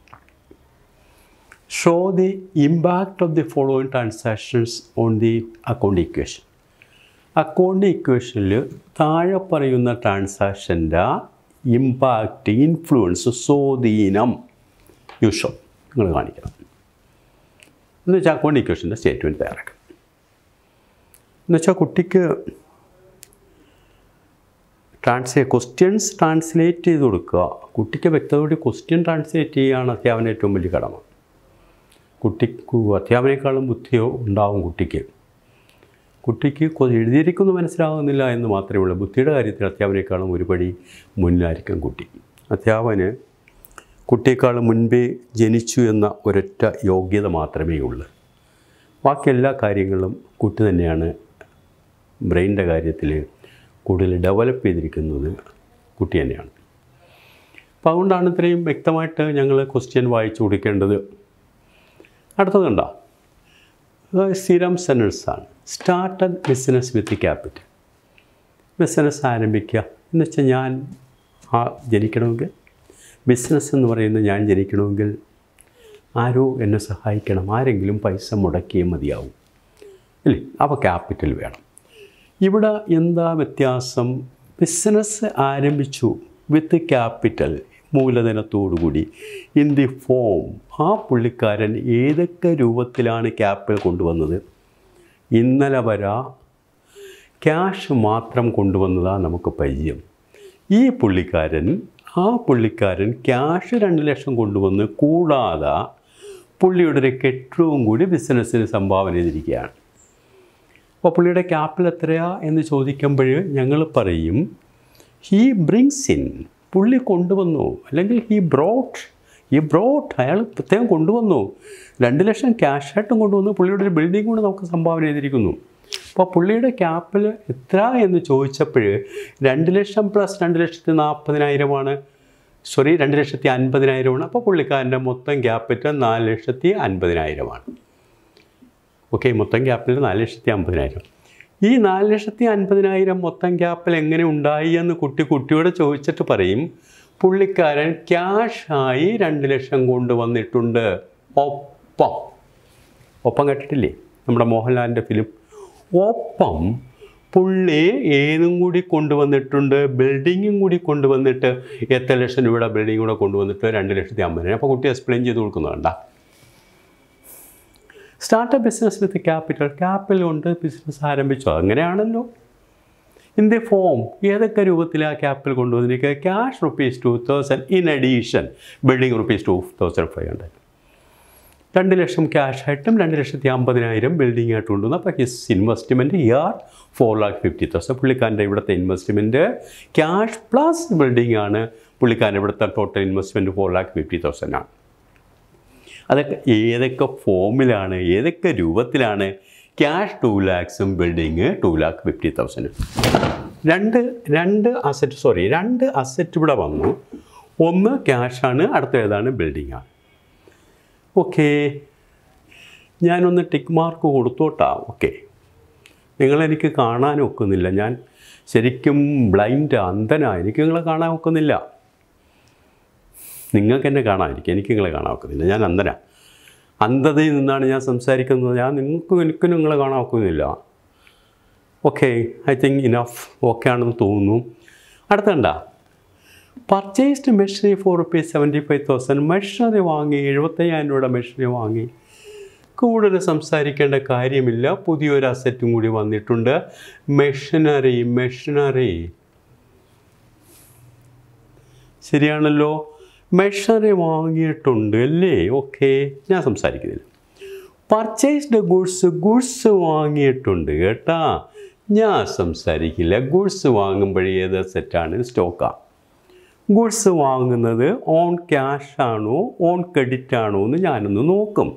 Show the impact of the following transactions on the accounting equation. Accounting ഇക്വേഷനിൽ താഴെ പറയുന്ന ട്രാൻസാക്ഷൻ്റെ ഇമ്പാക്റ്റ്, ഇൻഫ്ലുവൻസ്, സ്വാധീനം യൂഷോ നിങ്ങൾ കാണിക്കണം. എന്ന് വെച്ചാൽ അക്കൗണ്ടിങ് ഇക്വേഷൻ്റെ സ്റ്റേറ്റ്മെൻറ്റ് തയ്യാറാക്കണം. എന്ന് വെച്ചാൽ കുട്ടിക്ക് ട്രാൻസ്ലേ ക്വസ്റ്റ്യൻസ് ട്രാൻസ്ലേറ്റ് ചെയ്ത് കൊടുക്കുക. കുട്ടിക്ക് വ്യക്തതയോടെ ക്വസ്റ്റ്യൻ ട്രാൻസ്ലേറ്റ് ചെയ്യുകയാണ് അധ്യാപന ഏറ്റവും വലിയ കടമ. കുട്ടിക്ക് അധ്യാപനേക്കാളും ബുദ്ധിയോ ഉണ്ടാവും കുട്ടിക്ക്. കുട്ടിക്ക് എഴുതിയിരിക്കുന്നു മനസ്സിലാകുന്നില്ല എന്ന് മാത്രമേ ഉള്ളൂ. ബുദ്ധിയുടെ കാര്യത്തിൽ അധ്യാപനേക്കാളും ഒരുപടി മുന്നിലായിരിക്കും കുട്ടി. അധ്യാപകന് കുട്ടിയേക്കാളും മുൻപേ ജനിച്ചു എന്ന ഒരൊറ്റ യോഗ്യത മാത്രമേ ഉള്ളൂ. ബാക്കി എല്ലാ കാര്യങ്ങളും കുട്ടി തന്നെയാണ് ബ്രെയിനിൻ്റെ കാര്യത്തിൽ കൂടുതൽ ഡെവലപ്പ് ചെയ്തിരിക്കുന്നത് കുട്ടി തന്നെയാണ്. അപ്പോൾ അതുകൊണ്ടാണ് ഇത്രയും വ്യക്തമായിട്ട് ഞങ്ങൾ ക്വസ്റ്റ്യൻ വായിച്ചു കൊടുക്കേണ്ടത്. അടുത്തത് കണ്ടോ, സ്ഥിരം സെൻറ്റൻസാണ്. Start a business with capital. Business ആരംഭിക്കുക എന്ന് വെച്ചാൽ ഞാൻ ആ ജനിക്കണമെങ്കിൽ, ബിസിനസ് എന്ന് പറയുന്നത് ഞാൻ ജനിക്കണമെങ്കിൽ ആരോ എന്നെ സഹായിക്കണം, ആരെങ്കിലും പൈസ മുടക്കിയേ മതിയാവും അല്ലേ? അപ്പോൾ ക്യാപിറ്റൽ വേണം. ഇവിടെ എന്താ വ്യത്യാസം? ബിസിനസ് ആരംഭിച്ചു വിത്ത് ക്യാപിറ്റൽ, മൂലധനത്തോടുകൂടി, ഇൻ ദി ഫോം. ആ പുള്ളിക്കാരൻ ഏതൊക്കെ രൂപത്തിലാണ് ക്യാപിറ്റൽ കൊണ്ടുവന്നത്? ഇന്നലെ വരെ ക്യാഷ് മാത്രം കൊണ്ടുവന്നതാണ് നമുക്ക് പരിചയം. ഈ പുള്ളിക്കാരൻ ആ പുള്ളിക്കാരൻ ക്യാഷ് രണ്ട് ലക്ഷം കൊണ്ടുവന്ന് കൂടാതെ പുള്ളിയുടെ ഒരു കെട്ടിടവും കൂടി ബിസിനസ്സിന് സംഭാവന ചെയ്തിരിക്കുകയാണ്. അപ്പോൾ പുള്ളിയുടെ ക്യാപിറ്റൽ എത്രയാ എന്ന് ചോദിക്കുമ്പോൾ ഞങ്ങൾ പറയും ഹീ ബ്രിങ്സ് ഇൻ, പുള്ളി കൊണ്ടുവന്നു, അല്ലെങ്കിൽ ഹീ ബ്രോട്ട് ഈ ബ്രോട്ട് അയാൾ പ്രത്യേകം കൊണ്ടുവന്നു. രണ്ട് ലക്ഷം ക്യാഷായിട്ടും കൊണ്ടുവന്നു, പുള്ളിയുടെ ഒരു ബിൽഡിംഗ് കൂടെ നമുക്ക് സംഭാവന ചെയ്തിരിക്കുന്നു. അപ്പോൾ പുള്ളിയുടെ ക്യാപിറ്റൽ എത്ര എന്ന് ചോദിച്ചപ്പോൾ രണ്ട് ലക്ഷം പ്ലസ് രണ്ട് ലക്ഷത്തി നാൽപ്പതിനായിരമാണ്, സോറി രണ്ട് ലക്ഷത്തി അൻപതിനായിരമാണ്. അപ്പോൾ പുള്ളിക്കാരൻ്റെ മൊത്തം ക്യാപിറ്റൽ നാല് ലക്ഷത്തി അൻപതിനായിരമാണ്. ഓക്കെ, മൊത്തം ക്യാപിറ്റൽ നാല് ലക്ഷത്തി അമ്പതിനായിരം. ഈ നാല് ലക്ഷത്തി അൻപതിനായിരം മൊത്തം ക്യാപിറ്റൽ എങ്ങനെ ഉണ്ടായി എന്ന് കുട്ടി കുട്ടിയോട് ചോദിച്ചിട്ട് പറയും പുള്ളിക്കാരൻ ക്യാഷായി രണ്ട് ലക്ഷം കൊണ്ടുവന്നിട്ടുണ്ട്. ഒപ്പം ഒപ്പം കേട്ടിട്ടില്ലേ നമ്മുടെ മോഹൻലാലിൻ്റെ ഫിലിം? ഒപ്പം പുള്ളി ഏതും കൂടി കൊണ്ടുവന്നിട്ടുണ്ട്, ബിൽഡിങ്ങും കൂടി കൊണ്ടുവന്നിട്ട് എത്ര ലക്ഷം രൂപയുടെ ബിൽഡിംഗ് കൂടെ കൊണ്ടുവന്നിട്ട് രണ്ട് ലക്ഷത്തി അമ്പതിനായിരം. അപ്പോൾ കുട്ടി എക്സ്പ്ലെയിൻ ചെയ്ത് കൊടുക്കുന്നുണ്ട. Start a business with capital, capital കൊണ്ട് ബിസിനസ് ആരംഭിച്ചു, അങ്ങനെയാണല്ലോ. ഇൻ ദി ഫോം ഏതൊക്കെ രൂപത്തിലാണ് ക്യാപിറ്റൽ കൊണ്ടുവന്നിരിക്കുക? Cash rupees two thousand in addition building rupees two thousand five hundred. രണ്ട് ലക്ഷം ക്യാഷ് ആയിട്ടും രണ്ട് ലക്ഷത്തി അമ്പതിനായിരം ബിൽഡിംഗ് ആയിട്ട് കൊണ്ടുവന്നു. അപ്പോൾ his investment year four lakh fifty thousand. പുള്ളിക്കാരൻ്റെ ഇവിടുത്തെ ഇൻവെസ്റ്റ്മെൻറ്റ് ക്യാഷ് പ്ലസ് ബിൽഡിംഗ് ആണ്. പുള്ളിക്കാരൻ്റെ ഇവിടുത്തെ total investment four lakh fifty thousand ആണ്. അതൊക്കെ ഏതൊക്കെ ഫോമിലാണ്, ഏതൊക്കെ രൂപത്തിലാണ്? ക്യാഷ് ടു ലാക്സും building two lakh fifty thousand. രണ്ട് രണ്ട് അസറ്റ് സോറി രണ്ട് അസറ്റ് ഇവിടെ വന്നു. ഒന്ന് ക്യാഷാണ്, അടുത്ത ഏതാണ്? ബിൽഡിങ്ങാണ്. ഓക്കെ, ഞാനൊന്ന് ടിക്ക് മാർക്ക് കൊടുത്തോട്ടാ. ഓക്കെ, നിങ്ങളെനിക്ക് കാണാൻ ഒക്കുന്നില്ല. ഞാൻ ശരിക്കും ബ്ലൈൻഡ്, അന്ധനാ. എനിക്ക് നിങ്ങളെ കാണാൻ ഒക്കുന്നില്ല. നിങ്ങൾക്ക് എന്നെ കാണാമായിരിക്കും, എനിക്ക് നിങ്ങളെ കാണാൻ ഒക്കുന്നില്ല. ഞാൻ അന്ധനാ. അന്ധതയിൽ നിന്നാണ് ഞാൻ സംസാരിക്കുന്നത്. ഞാൻ നിങ്ങൾക്കും എനിക്കും നിങ്ങളെ കാണാൻ ഒക്കുന്നില്ല. Okay, I think enough okay ആണെന്ന് തോന്നുന്നു. അടുത്തണ്ട, purchased machinery for rupees seventy five thousand. Machinery വാങ്ങി, എഴുപത്തയ്യായിരം രൂപയുടെ മെഷീനറി വാങ്ങി. കൂടുതൽ സംസാരിക്കേണ്ട കാര്യമില്ല. പുതിയൊരു അസറ്റും കൂടി വന്നിട്ടുണ്ട്. മെഷീനറി മെഷീനറി ശരിയാണല്ലോ. മെഷീനറി വാങ്ങിയിട്ടുണ്ട് അല്ലേ? ഓക്കെ, ഞാൻ സംസാരിക്കുന്നില്ല. പർച്ചേസ്ഡ് ഗുഡ്സ് ഗുഡ്സ് വാങ്ങിയിട്ടുണ്ട് കേട്ടാ, ഞാൻ സംസാരിക്കില്ല. ഗുഡ്സ് വാങ്ങുമ്പോഴേ ഏത് സെറ്റാണ്? സ്റ്റോക്കാണ്. ഗുഡ്സ് വാങ്ങുന്നത് ഓൺ ക്യാഷ് ആണോ ഓൺ ക്രെഡിറ്റ് ആണോ എന്ന് ഞാനൊന്ന് നോക്കും.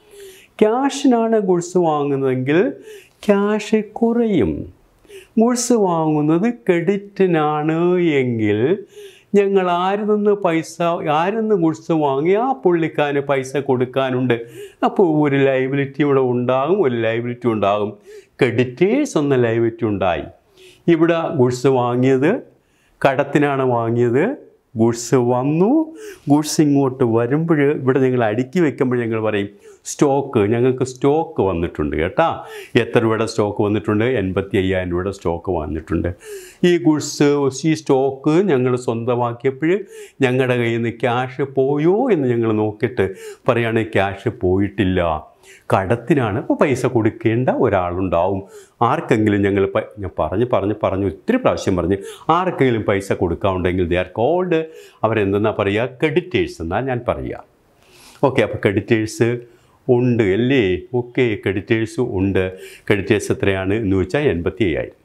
ക്യാഷിനാണ് ഗുഡ്സ് വാങ്ങുന്നതെങ്കിൽ ക്യാഷ് കുറയും. ഗുഡ്സ് വാങ്ങുന്നത് ക്രെഡിറ്റിനാണ് എങ്കിൽ ഞങ്ങൾ ആരിൽ നിന്ന് പൈസ ആരിൽ നിന്ന് ഗുഡ്സ് വാങ്ങി ആ പുള്ളിക്കാരന് പൈസ കൊടുക്കാനുണ്ട്. അപ്പോൾ ഒരു ലൈബിലിറ്റി ഇവിടെ ഉണ്ടാകും, ഒരു ലൈബിലിറ്റി ഉണ്ടാകും. ക്രെഡിറ്റേഴ്സ് എന്ന ലൈബിലിറ്റി ഉണ്ടായി. ഇവിടെ ഗുഡ്സ് വാങ്ങിയത് കടത്തിനാണ് വാങ്ങിയത്. ഗുഡ്സ് വന്നു. ഗുഡ്സ് ഇങ്ങോട്ട് വരുമ്പോൾ ഇവിടെ ഞങ്ങൾ അടുക്കി വെക്കുമ്പോൾ ഞങ്ങൾ പറയും സ്റ്റോക്ക്. ഞങ്ങൾക്ക് സ്റ്റോക്ക് വന്നിട്ടുണ്ട് കേട്ടാ. എത്ര രൂപയുടെ സ്റ്റോക്ക് വന്നിട്ടുണ്ട്? എൺപത്തി അയ്യായിരം രൂപയുടെ സ്റ്റോക്ക് വന്നിട്ടുണ്ട്. ഈ ഗുഡ്സ് ഈ സ്റ്റോക്ക് ഞങ്ങൾ സ്വന്തമാക്കിയപ്പോൾ ഞങ്ങളുടെ കയ്യിൽ നിന്ന് ക്യാഷ് പോയോ എന്ന് ഞങ്ങൾ നോക്കിയിട്ട് പറയുകയാണ് ക്യാഷ് പോയിട്ടില്ല. കടത്തിനാണ്. അപ്പോൾ പൈസ കൊടുക്കേണ്ട ഒരാളുണ്ടാവും. ആർക്കെങ്കിലും ഞങ്ങൾ ഞാൻ പറഞ്ഞ് പറഞ്ഞ് പറഞ്ഞ് ഒത്തിരി പ്രാവശ്യം പറഞ്ഞ് ആർക്കെങ്കിലും പൈസ കൊടുക്കാനുണ്ടെങ്കിൽ ദേ ആർ കോൾഡ്, അവരെന്തെന്നാ പറയുക? ക്രെഡിറ്റേഴ്സ് എന്നാണ് ഞാൻ പറയുക. ഓക്കെ, അപ്പോൾ ക്രെഡിറ്റേഴ്സ് ഉണ്ട് അല്ലേ? ഓക്കെ, ക്രെഡിറ്റേഴ്സ് ഉണ്ട്. ക്രെഡിറ്റേഴ്സ് എത്രയാണ് എന്ന് വെച്ചാൽ എൺപത്തി അയ്യായിരം.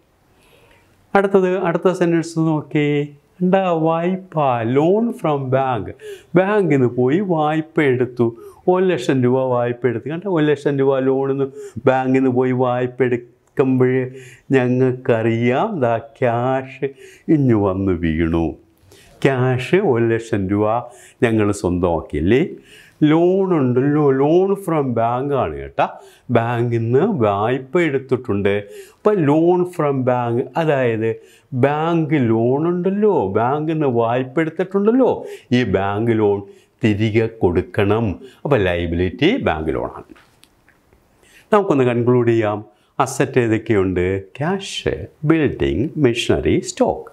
അടുത്തത് അടുത്ത സെൻറ്റൻസ് നോക്കേ. എന്താ? വായ്പ, ലോൺ ഫ്രം ബാങ്ക്. ബാങ്കിൽ നിന്ന് പോയി വായ്പ എടുത്തു. ഒരു ലക്ഷം രൂപ വായ്പ എടുത്ത് കണ്ട. ഒരു ലക്ഷം രൂപ ലോണിൽ നിന്ന് ബാങ്കിൽ നിന്ന് പോയി വായ്പ എടുക്കുമ്പോൾ ഞങ്ങൾക്കറിയാം ദാ ക്യാഷ് ഇഞ്ഞു വന്ന് വീണു. ക്യാഷ് ഒരു ലക്ഷം രൂപ ഞങ്ങൾ സ്വന്തമാക്കിയല്ലേ. ലോണുണ്ടല്ലോ, ലോൺ ഫ്രം ബാങ്കാണ് കേട്ടാ. ബാങ്കിൽ നിന്ന് വായ്പ എടുത്തിട്ടുണ്ട്. അപ്പം ലോൺ ഫ്രം ബാങ്ക്, അതായത് ബാങ്ക് ലോണുണ്ടല്ലോ, ബാങ്കിൽ നിന്ന് വായ്പ എടുത്തിട്ടുണ്ടല്ലോ, ഈ ബാങ്ക് ലോൺ തിരികെ കൊടുക്കണം. അപ്പോൾ ലൈബിലിറ്റി ബാങ്ക് ലോണാണ്. നമുക്കൊന്ന് കൺക്ലൂഡ് ചെയ്യാം. അസറ്റ് ഏതൊക്കെയുണ്ട്? Cash, building, machinery, stock.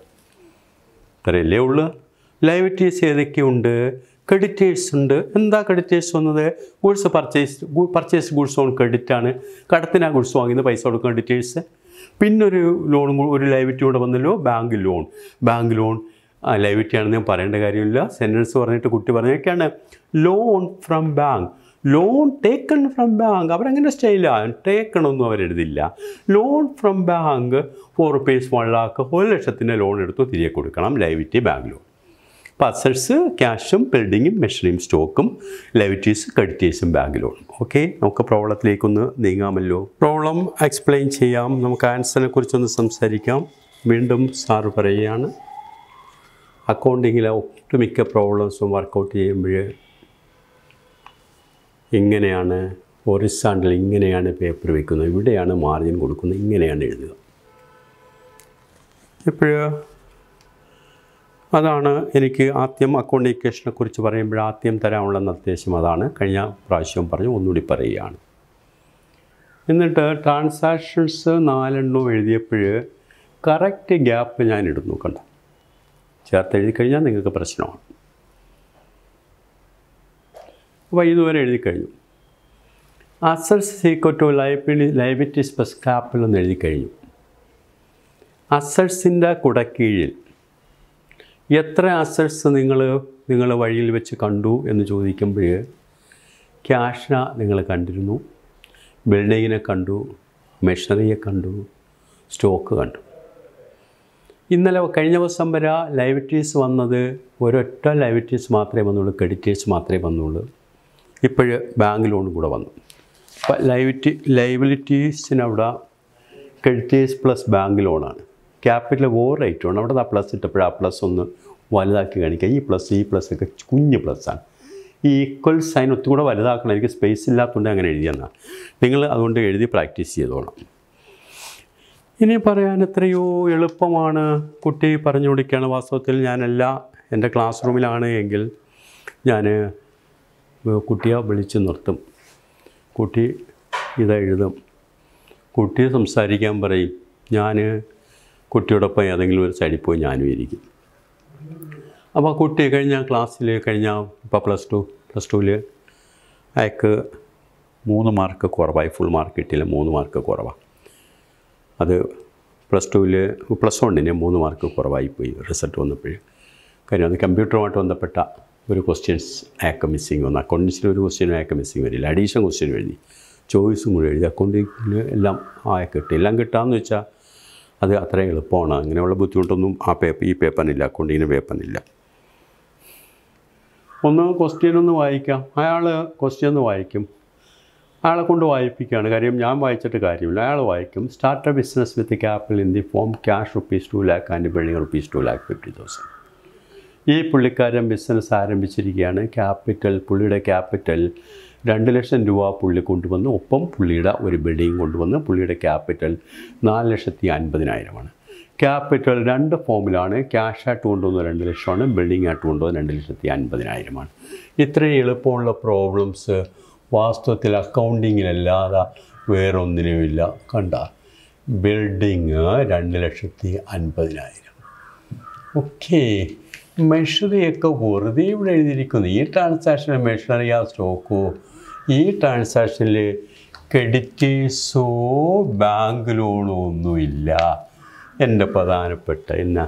ഇത്രയല്ലേ ഉള്ളൂ. ലൈബിലിറ്റീസ് ഏതൊക്കെയുണ്ട്? ക്രെഡിറ്റേഴ്സ് ഉണ്ട്. എന്താ ക്രെഡിറ്റേഴ്സ് വന്നത്? Goods purchase purchase goods on credit ആണ്. കടത്തിനാ ഗുഡ്സ് വാങ്ങിയത് പൈസ കൊടുക്കുന്ന ക്രെഡിറ്റേഴ്സ്. പിന്നൊരു ലോണും ഒരു ലൈബിലിറ്റി കൂടെ വന്നല്ലോ, ബാങ്ക് ലോൺ. ബാങ്ക് ലോൺ ആ ലൈബിലിറ്റി ആണെന്ന് ഞാൻ പറയേണ്ട കാര്യമില്ല. സെൻറ്റൻസ് പറഞ്ഞിട്ട് കുട്ടി പറഞ്ഞൊക്കെയാണ് loan from bank. Loan taken from bank. അവരങ്ങനെ സ്റ്റൈല ടേക്കണമൊന്നും അവരെഴുതില്ല. Loan from bank for rupees one lakh. ഒരു ലക്ഷത്തിൻ്റെ ലോൺ എടുത്തു തിരികെ കൊടുക്കണം. Liability bank loan. അപ്പോൾ അസറ്റ്സ് ക്യാഷും ബിൽഡിങ്ങും മെഷീനറിയും സ്റ്റോക്കും, ലൈബിലിറ്റീസ് ക്രെഡിറ്റേഴ്സും ബാങ്ക് ലോണും. ഓക്കെ, നമുക്ക് പ്രോബ്ലത്തിലേക്കൊന്ന് നീങ്ങാമല്ലോ. പ്രോബ്ലം എക്സ്പ്ലെയിൻ ചെയ്യാം. നമുക്ക് ആൻസറിനെ കുറിച്ചൊന്ന് സംസാരിക്കാം. വീണ്ടും സാറ് പറയുകയാണ്, അക്കൗണ്ടിങ്ങിലെ ഒട്ടുമിക്ക പ്രോബ്ലംസും വർക്കൗട്ട് ചെയ്യുമ്പോൾ ഇങ്ങനെയാണ് ഹൊറിസോണ്ടൽ, ഇങ്ങനെയാണ് പേപ്പർ വയ്ക്കുന്നത്, ഇവിടെയാണ് മാർജിൻ കൊടുക്കുന്നത്, ഇങ്ങനെയാണ് എഴുതുക. ഇപ്പോൾ അതാണ് എനിക്ക് ആദ്യം അക്കൗണ്ട് ഇക്വേഷനെ കുറിച്ച് പറയുമ്പോൾ ആദ്യം തരാനുള്ള നിർദ്ദേശം അതാണ്. കഴിഞ്ഞ പ്രാവശ്യം പറഞ്ഞു, ഒന്നുകൂടി പറയുകയാണ്. എന്നിട്ട് ട്രാൻസാക്ഷൻസ് നാലെണ്ണവും എഴുതിയപ്പോൾ കറക്റ്റ് ഗ്യാപ്പ് ഞാൻ ഇടുന്നു. കണ്ടോ, ചേർത്ത് എഴുതി കഴിഞ്ഞാൽ നിങ്ങൾക്ക് പ്രശ്നമാണ്. അപ്പോൾ ഇതുവരെ എഴുതി കഴിഞ്ഞു. Assets equal to liability liabilities plus capital എന്ന് എഴുതി കഴിഞ്ഞു. അസറ്റ്സിൻ്റെ കുടക്കീഴിൽ എത്ര അസറ്റ്സ് നിങ്ങൾ നിങ്ങൾ വഴിയിൽ വെച്ച് കണ്ടു എന്ന് ചോദിക്കുമ്പോൾ ക്യാഷിനെ നിങ്ങൾ കണ്ടിരുന്നു, ബിൽഡിങ്ങിനെ കണ്ടു, മെഷീനറിയെ കണ്ടു, സ്റ്റോക്ക് കണ്ടു. ഇന്നലെ കഴിഞ്ഞ ദിവസം വരെ ലയബിലിറ്റീസ് വന്നത് ഒരൊറ്റ ലയബിലിറ്റീസ് മാത്രമേ വന്നുള്ളൂ, ക്രെഡിറ്റേഴ്സ് മാത്രമേ വന്നുള്ളൂ. ഇപ്പോൾ ബാങ്ക് ലോണും കൂടെ വന്നു. അപ്പം ലയബിലിറ്റി ലയബിലിറ്റീസിനവിടെ ക്രെഡിറ്റേഴ്സ് പ്ലസ് ബാങ്ക് ലോണാണ്. ക്യാപിറ്റൽ ഓവർ റേറ്റുമാണ്. അവിടെ ആ പ്ലസ് ഇട്ടപ്പോൾ ആ പ്ലസ് ഒന്ന് വലുതാക്കി കാണിക്കുക. ഈ പ്ലസ് ഈ പ്ലസ് ഒക്കെ കുഞ്ഞ് പ്ലസ്സാണ്. ഈ ഈക്വൽ സൈൻ ഒത്തുകൂടെ വലുതാക്കണം. എനിക്ക് സ്പേസ് ഇല്ലാത്തതുകൊണ്ട് അങ്ങനെ എഴുതിയെന്നാണ്. നിങ്ങൾ അതുകൊണ്ട് എഴുതി പ്രാക്ടീസ് ചെയ്തോളാം. ഇനി പറയാൻ എത്രയോ എളുപ്പമാണ്. കുട്ടി പറഞ്ഞു കൊടുക്കുകയാണ്. വാസ്തവത്തിൽ ഞാനല്ല എൻ്റെ ക്ലാസ് റൂമിലാണ് എങ്കിൽ ഞാൻ കുട്ടിയെ വിളിച്ച് നിർത്തും. കുട്ടി ഇതെഴുതും. കുട്ടി സംസാരിക്കാൻ പറയും. ഞാൻ കുട്ടിയോടൊപ്പം ഏതെങ്കിലും ഒരു സൈഡിൽ പോയി ഞാനും ഇരിക്കും. അപ്പോൾ കുട്ടി കഴിഞ്ഞ ക്ലാസ്സിൽ കഴിഞ്ഞ ഇപ്പോൾ പ്ലസ് ടു പ്ലസ് ടുവിൽ അയാൾക്ക് മൂന്ന് മാർക്ക് കുറവായി. ഫുൾ മാർക്ക് കിട്ടിയില്ല, മൂന്ന് മാർക്ക് കുറവാണ്. അത് പ്ലസ് ടുവിൽ പ്ലസ് വണ്ണിന് മൂന്ന് മാർക്ക് കുറവായിപ്പോയി റിസൾട്ട് വന്നപ്പോഴും. കാര്യം അത് കമ്പ്യൂട്ടറുമായിട്ട് ബന്ധപ്പെട്ട ഒരു ക്വസ്റ്റ്യൻസ് അയാൾക്ക് മിസ്സിങ് വന്നു. അക്കൗണ്ടൻസിൽ ഒരു ക്വസ്റ്റ്യനും അയാൾക്ക് മിസ്സിങ് വരില്ല. അഡീഷണൽ ക്വസ്റ്റ്യൻ എഴുതി, ചോയ്സും കൂടി എഴുതി. അക്കൗണ്ടിങ്ങിൽ എല്ലാം അയാൾക്ക് കിട്ടി. എല്ലാം കിട്ടാമെന്ന് വെച്ചാൽ അത് അത്ര എളുപ്പമാണ്. അങ്ങനെയുള്ള ബുദ്ധിമുട്ടൊന്നും ആ പേപ്പർ ഈ പേപ്പറിനില്ല, അക്കൗണ്ടിങ്ങിന് പേപ്പറിനില്ല. ഒന്ന് ക്വസ്റ്റ്യൻ ഒന്ന് വായിക്കാം. അയാൾ ക്വസ്റ്റ്യൻ ഒന്ന് വായിക്കും. അയാളെ കൊണ്ട് വായിപ്പിക്കുകയാണ്. കാര്യം ഞാൻ വായിച്ചിട്ട് കാര്യമില്ല. അയാൾ വായിക്കും. Start a business with capital in the form cash rupees two lakh and building rupees two lakh fifty thousand. ഈ പുള്ളിക്കാരൻ ബിസിനസ് ആരംഭിച്ചിരിക്കുകയാണ്. ക്യാപിറ്റൽ പുള്ളിയുടെ ക്യാപിറ്റൽ രണ്ട് ലക്ഷം രൂപ പുള്ളി കൊണ്ടുവന്ന്, ഒപ്പം പുള്ളിയുടെ ഒരു ബിൽഡിംഗ് കൊണ്ടുവന്ന് പുള്ളിയുടെ ക്യാപിറ്റൽ നാല് ലക്ഷത്തി അൻപതിനായിരമാണ്. ക്യാപിറ്റൽ രണ്ട് ഫോമിലാണ്. ക്യാഷായിട്ട് കൊണ്ടുവന്ന രണ്ട് ലക്ഷമാണ്, ബിൽഡിംഗ് ആയിട്ട് കൊണ്ടുവന്ന രണ്ട് ലക്ഷത്തി അൻപതിനായിരമാണ്. ഇത്രയും എളുപ്പമുള്ള പ്രോബ്ലംസ് വാസ്തവത്തിൽ അക്കൗണ്ടിങ്ങിലല്ലാതെ വേറൊന്നിനുമില്ല. കണ്ട, ബിൽഡിങ് രണ്ട് ലക്ഷത്തി അൻപതിനായിരം. ഓക്കെ, മെഷറിയൊക്കെ വെറുതെ ഇവിടെ എഴുതിയിരിക്കുന്നു. ഈ ട്രാൻസാക്ഷനിൽ മെഷറിയാ സ്റ്റോക്കോ, ഈ ട്രാൻസാക്ഷനിൽ ക്രെഡിറ്റേഴ്സോ ബാങ്ക് ലോണോ ഒന്നുമില്ല. എൻ്റെ പ്രധാനപ്പെട്ട എന്നാ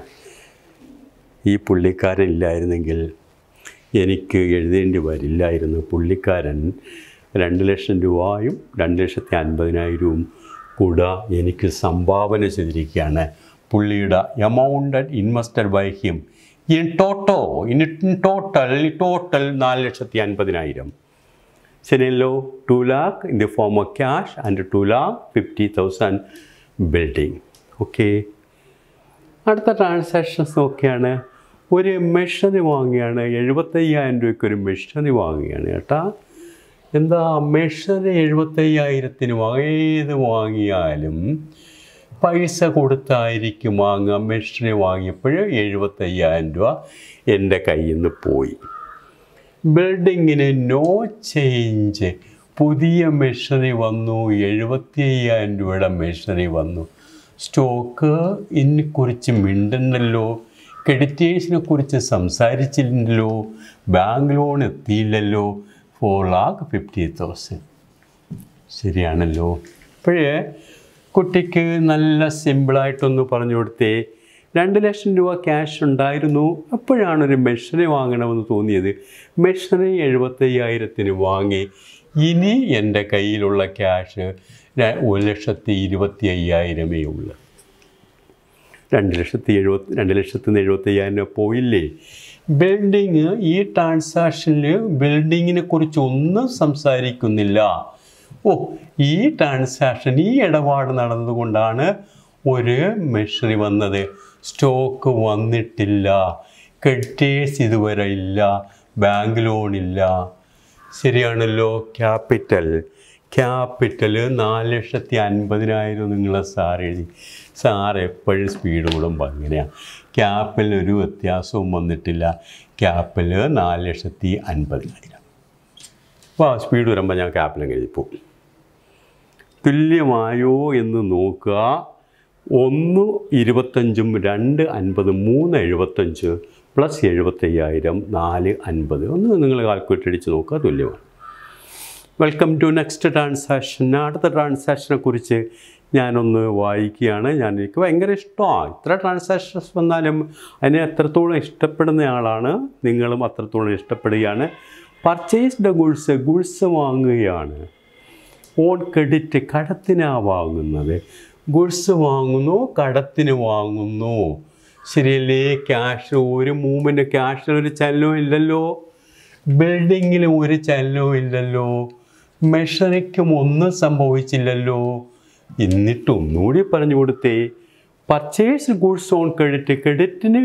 ഈ പുള്ളിക്കാരൻ ഇല്ലായിരുന്നെങ്കിൽ എനിക്ക് എഴുതേണ്ടി വരില്ലായിരുന്നു. പുള്ളിക്കാരൻ രണ്ട് ലക്ഷം രൂപയും രണ്ട് ലക്ഷത്തി അൻപതിനായിരവും കൂടെ എനിക്ക് സംഭാവന ചെയ്തിരിക്കുകയാണ്. പുള്ളിയുടെ amount invested by him in toto in total total നാല് ലക്ഷത്തി അൻപതിനായിരം. ശരിയല്ലോ? Two lakh in the form of cash and two lakh fifty thousand building. Okay, അടുത്ത ട്രാൻസാക്ഷൻസ് നോക്കിയാണ്. ഒരു മെഷീനറി വാങ്ങിയാണ്. എഴുപത്തയ്യായിരം രൂപയ്ക്ക് ഒരു മെഷീനറി വാങ്ങിയാണ് കേട്ടാ. എന്താ മെഷീനറി എഴുപത്തയ്യായിരത്തിന് ഏത് വാങ്ങിയാലും പൈസ കൊടുത്തായിരിക്കും വാങ്ങുക. മെഷീനറി വാങ്ങിയപ്പോൾ എഴുപത്തയ്യായിരം രൂപ എൻ്റെ കയ്യിൽ നിന്ന് പോയി. ബിൽഡിങ്ങിന് നോ ചേഞ്ച്. പുതിയ മെഷീനറി വന്നു, എഴുപത്തി അയ്യായിരം രൂപയുടെ മെഷീനറി വന്നു. സ്റ്റോക്ക് ഇതിനെക്കുറിച്ച് മിണ്ടുന്നല്ലോ, ക്രെഡിറ്റേഴ്സിനെ കുറിച്ച് സംസാരിച്ചില്ലല്ലോ, ബാങ്ക് ലോൺ എത്തിയില്ലല്ലോ. Four lakh fifty thousand. ശരിയാണല്ലോ? അപ്പോഴേ കുട്ടിക്ക് നല്ല സിമ്പിളായിട്ടൊന്ന് പറഞ്ഞു കൊടുത്തേ. രണ്ട് ലക്ഷം രൂപ ക്യാഷ് ഉണ്ടായിരുന്നു. അപ്പോഴാണ് ഒരു മെഷീനറി വാങ്ങണമെന്ന് തോന്നിയത്. മെഷീനറി എഴുപത്തയ്യായിരത്തിന് വാങ്ങി. ഇനി എൻ്റെ കയ്യിലുള്ള ക്യാഷ് ഒരു ലക്ഷത്തി ഇരുപത്തി അയ്യായിരമേ ഉള്ളൂ. രണ്ട് ലക്ഷത്തി എഴുപത്തി രണ്ട് ലക്ഷത്തി എഴുപത്തയ്യായിരം രൂപ പോയില്ലേ. ബിൽഡിങ് ഈ ട്രാൻസാക്ഷനിൽ ബിൽഡിങ്ങിനെ കുറിച്ച് ഒന്നും സംസാരിക്കുന്നില്ല. ഓ, ഈ ട്രാൻസാക്ഷൻ ഈ ഇടപാട് നടന്നതുകൊണ്ടാണ് ഒരു മെഷീനറി വന്നത്. സ്റ്റോക്ക് വന്നിട്ടില്ല, ക്രെഡിറ്റേഴ്സ് ഇതുവരെ ഇല്ല, ബാങ്ക് ലോണില്ല. ശരിയാണല്ലോ? ക്യാപിറ്റൽ ക്യാപിറ്റൽ നാല് ലക്ഷത്തി അൻപതിനായിരം നിങ്ങളെ സാർ എഴുതി. സാർ എപ്പോഴും സ്പീഡ് കൂടുമ്പോൾ അങ്ങനെയാണ്. ക്യാപിറ്റൽ ഒരു വ്യത്യാസവും വന്നിട്ടില്ല. ക്യാപിറ്റൽ നാല് ലക്ഷത്തി അൻപതിനായിരം. അപ്പോൾ സ്പീഡ് വരുമ്പോൾ ഞാൻ ക്യാപിറ്റൽ എഴുതിപ്പോവും. തുല്യമായോ എന്ന് നോക്കുക. ഒന്ന് ഇരുപത്തഞ്ചും രണ്ട് അൻപത്, മൂന്ന് എഴുപത്തഞ്ച് പ്ലസ് എഴുപത്തയ്യായിരം നാല് അൻപത്. ഒന്ന് നിങ്ങൾ കാൽക്കുലേറ്റ് അടിച്ച് നോക്കുക, തുല്യമാണ്. Welcome to next transaction. അടുത്ത ട്രാൻസാക്ഷനെ കുറിച്ച് ഞാനൊന്ന് വായിക്കുകയാണ്. ഞാൻ എനിക്ക് ഭയങ്കര ഇഷ്ടമാണ്. ഇത്ര ട്രാൻസാക്ഷൻസ് വന്നാലും അതിനെ എത്രത്തോളം ഇഷ്ടപ്പെടുന്ന ആളാണ് നിങ്ങളും അത്രത്തോളം ഇഷ്ടപ്പെടുകയാണ്. പർച്ചേസ് ദ ഗുഡ്സ്, ഗുഡ്സ് വാങ്ങുകയാണ്. ഓൺ ക്രെഡിറ്റ്, കടത്തിനാണ് വാങ്ങുന്നത്. ഗുഡ്സ് വാങ്ങുന്നു, കടത്തിന് വാങ്ങുന്നു. ശരിയല്ലേ? ക്യാഷ് ഒരു മൂവ്മെൻറ്റ്, ക്യാഷിനൊരു ചലനവും ഇല്ലല്ലോ, ബിൽഡിങ്ങിലും ഒരു ചലനവും ഇല്ലല്ലോ, മെഷറിക്കും ഒന്നും സംഭവിച്ചില്ലല്ലോ. എന്നിട്ട് ഒന്നുകൂടി പറഞ്ഞു കൊടുത്തേ, പർച്ചേസ് ഗുഡ്സ് ഓൺ ക്രെഡിറ്റ്, ക്രെഡിറ്റിന്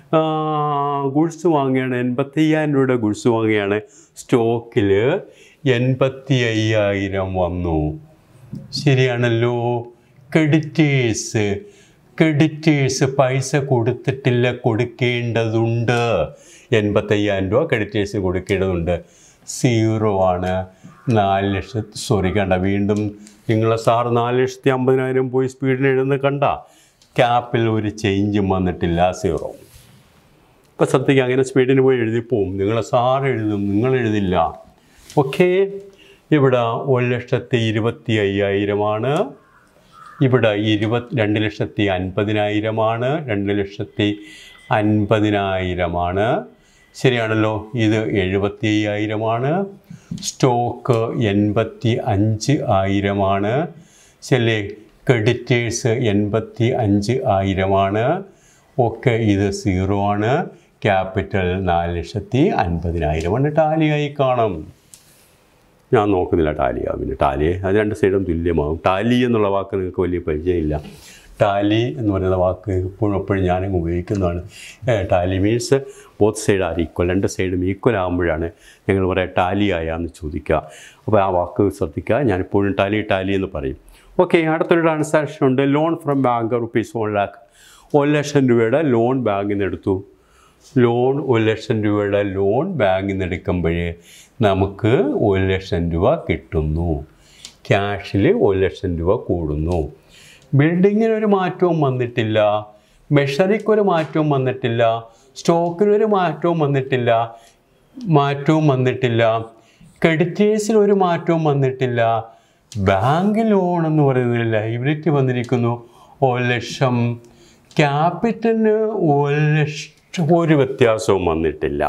ഗുഡ്സ് വാങ്ങുകയാണ്. എൺപത്തി അയ്യായിരം രൂപയുടെ ഗുഡ്സ് വാങ്ങുകയാണ്. സ്റ്റോക്കിൽ എൺപത്തി അയ്യായിരം വന്നു. ശരിയാണല്ലോ? ക്രെഡിറ്റേഴ്സ്, ക്രെഡിറ്റേഴ്സ് പൈസ കൊടുത്തിട്ടില്ല, കൊടുക്കേണ്ടതുണ്ട്. എൺപത്തയ്യായിരം രൂപ ക്രെഡിറ്റേഴ്സ് കൊടുക്കേണ്ടതുണ്ട്. സീറോ ആണ്. നാല് ലക്ഷത്തി സോറി കണ്ട, വീണ്ടും നിങ്ങളെ സാറ് നാല് ലക്ഷത്തി അമ്പതിനായിരം പോയി സ്പീഡിന് എഴുതുന്ന കണ്ട, ക്യാപ്പിൽ ഒരു ചേഞ്ചും വന്നിട്ടില്ല, സീറോ. ഇപ്പം സത്യക്ക് അങ്ങനെ സ്പീഡിന് പോയി എഴുതിപ്പോവും. നിങ്ങളെ സാറ് എഴുതും, നിങ്ങൾ എഴുതില്ല. ഓക്കെ, ഇവിടെ ഒരു ലക്ഷത്തി ഇരുപത്തി അയ്യായിരമാണ്. ഇവിടെ ഇരുപത്തി രണ്ട് ലക്ഷത്തി അൻപതിനായിരമാണ്. രണ്ട് ലക്ഷത്തി അൻപതിനായിരമാണ്. ശരിയാണല്ലോ? ഇത് എഴുപത്തി അയ്യായിരമാണ്. സ്റ്റോക്ക് എൺപത്തി അഞ്ച് ആയിരമാണ്. ശരി, ക്രെഡിറ്റേഴ്സ് എൺപത്തി അഞ്ച് ആയിരമാണ്. ഓക്കെ, ഇത് സീറോ ആണ്. ക്യാപിറ്റൽ നാല് ലക്ഷത്തി അൻപതിനായിരമാണ്. ടാലിയായി കാണും. ഞാൻ നോക്കുന്നില്ല ടാലിയാവും. പിന്നെ ടാലി അത് രണ്ട് സൈഡും തുല്യമാകും. ടാലി എന്നുള്ള വാക്ക് നിങ്ങൾക്ക് വലിയ പരിചയമില്ല. ടാലി എന്ന് പറയുന്ന വാക്ക് എപ്പോഴും എപ്പോഴും ഞാനങ്ങ് ഉപയോഗിക്കുന്നതാണ്. Tally means both side are equal, രണ്ട് സൈഡും ഈക്വൽ ആകുമ്പോഴാണ് ഞങ്ങൾ പറയാം ടാലി ആയാന്ന് ചോദിക്കുക. അപ്പോൾ ആ വാക്ക് ശ്രദ്ധിക്കുക. ഞാനിപ്പോഴും ടാലി ടാലി എന്ന് പറയും. ഓക്കെ, അടുത്തൊരു ട്രാൻസാക്ഷൻ ഉണ്ട്. Loan from bank rupees one lakh. ഒരു ലക്ഷം രൂപയുടെ ലോൺ ബാങ്കിൽ നിന്ന് എടുത്തു. ലോൺ ഒരു ലക്ഷം രൂപയുടെ ലോൺ ബാങ്കിൽ നിന്ന് എടുക്കുമ്പോഴേ നമുക്ക് ഒരു ലക്ഷം രൂപ കിട്ടുന്നു. ക്യാഷിൽ ഒരു ലക്ഷം രൂപ കൂടുന്നു. ബിൽഡിങ്ങിനൊരു മാറ്റവും വന്നിട്ടില്ല, മെഷറിക്കൊരു മാറ്റവും വന്നിട്ടില്ല, സ്റ്റോക്കിനൊരു മാറ്റവും വന്നിട്ടില്ല മാറ്റവും വന്നിട്ടില്ല ക്രെഡിറ്റേഴ്സിനൊരു മാറ്റവും വന്നിട്ടില്ല. ബാങ്ക് ലോൺ എന്ന് പറയുന്നത് ലൈബിലിറ്റി വന്നിരിക്കുന്നു ഒരു ലക്ഷം. ക്യാപിറ്റലിന് ഒരു ലക്ഷം ഒരു വ്യത്യാസവും വന്നിട്ടില്ല.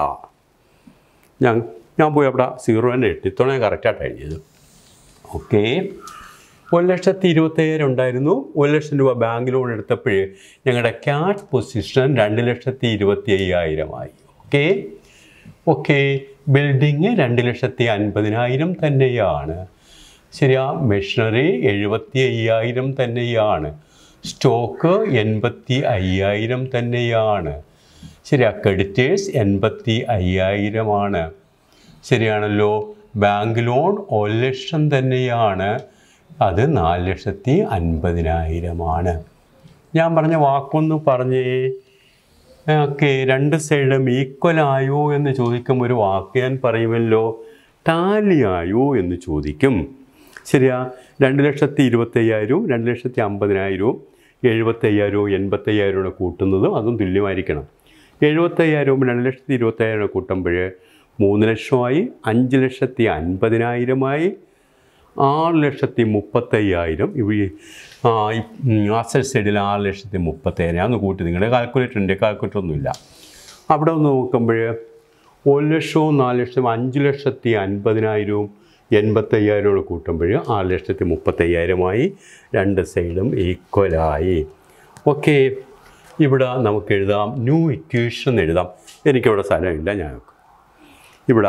ഞാൻ ഞാൻ പോയി അവിടെ സീറോ തന്നെ ഇട്ട് ഇത്തവണ കറക്റ്റായിട്ട് എഴുതിയത്. ഓക്കെ, ഒരു ലക്ഷത്തി ഇരുപത്തയ്യായിരം ഉണ്ടായിരുന്നു. ഒരു ലക്ഷം രൂപ ബാങ്ക് ലോൺ എടുത്തപ്പോൾ ഞങ്ങളുടെ ക്യാഷ് പൊസിഷൻ രണ്ട് ലക്ഷത്തി ഇരുപത്തി അയ്യായിരമായി. ഓക്കെ ഓക്കെ ബിൽഡിങ് രണ്ട് ലക്ഷത്തി അൻപതിനായിരം തന്നെയാണ്. ശരിയാ. മെഷീനറി എഴുപത്തി അയ്യായിരം തന്നെയാണ്. സ്റ്റോക്ക് എൺപത്തി അയ്യായിരം തന്നെയാണ്. ശരിയാ. ക്രെഡിറ്റേഴ്സ് എൺപത്തി അയ്യായിരമാണ്. ശരിയാണല്ലോ. ബാങ്ക് ലോൺ ഒരു ലക്ഷം തന്നെയാണ്. അത് നാല് ലക്ഷത്തി അൻപതിനായിരമാണ്. ഞാൻ പറഞ്ഞ വാക്കൊന്ന് പറഞ്ഞേ. ഓക്കെ, രണ്ട് സൈഡും ഈക്വലായോ എന്ന് ചോദിക്കും. ഒരു വാക്ക് ഞാൻ പറയുമല്ലോ, ടാലിയായോ എന്ന് ചോദിക്കും. ശരിയാ. രണ്ട് ലക്ഷത്തി ഇരുപത്തയ്യായിരവും രണ്ട് ലക്ഷത്തി അമ്പതിനായിരവും എഴുപത്തയ്യായിരവും എൺപത്തയ്യായിരവും കൂട്ടുന്നതും അതും തുല്യമായിരിക്കണം. എഴുപത്തയ്യായിരവും രണ്ട് ലക്ഷത്തി ഇരുപത്തയ്യായിരം കൂട്ടുമ്പോൾ മൂന്ന് ലക്ഷമായി. അഞ്ച് ലക്ഷത്തി അൻപതിനായിരമായി. ആറ് ലക്ഷത്തി മുപ്പത്തയ്യായിരം. ഇവ ആസറ്റ് സൈഡിൽ ആറ് ലക്ഷത്തി മുപ്പത്തയ്യായിരം. അന്ന് കൂട്ടി നിങ്ങളുടെ കാൽക്കുലേറ്റർ ഉണ്ട്, കാൽക്കുലേറ്റർ ഒന്നുമില്ല. അവിടെ ഒന്ന് നോക്കുമ്പോൾ ഒരു ലക്ഷവും നാല് ലക്ഷവും അഞ്ച് ലക്ഷത്തി അൻപതിനായിരവും എൺപത്തയ്യായിരവും കൂട്ടുമ്പോൾ ആറ് ലക്ഷത്തി മുപ്പത്തയ്യായിരമായി. രണ്ട് സൈഡും ഈക്വലായി. ഓക്കെ, ഇവിടെ നമുക്ക് എഴുതാം ന്യൂ ഇക്വേഷൻ എഴുതാം. എനിക്കിവിടെ സ്ഥലമില്ല. ഞാൻ ഇവിടെ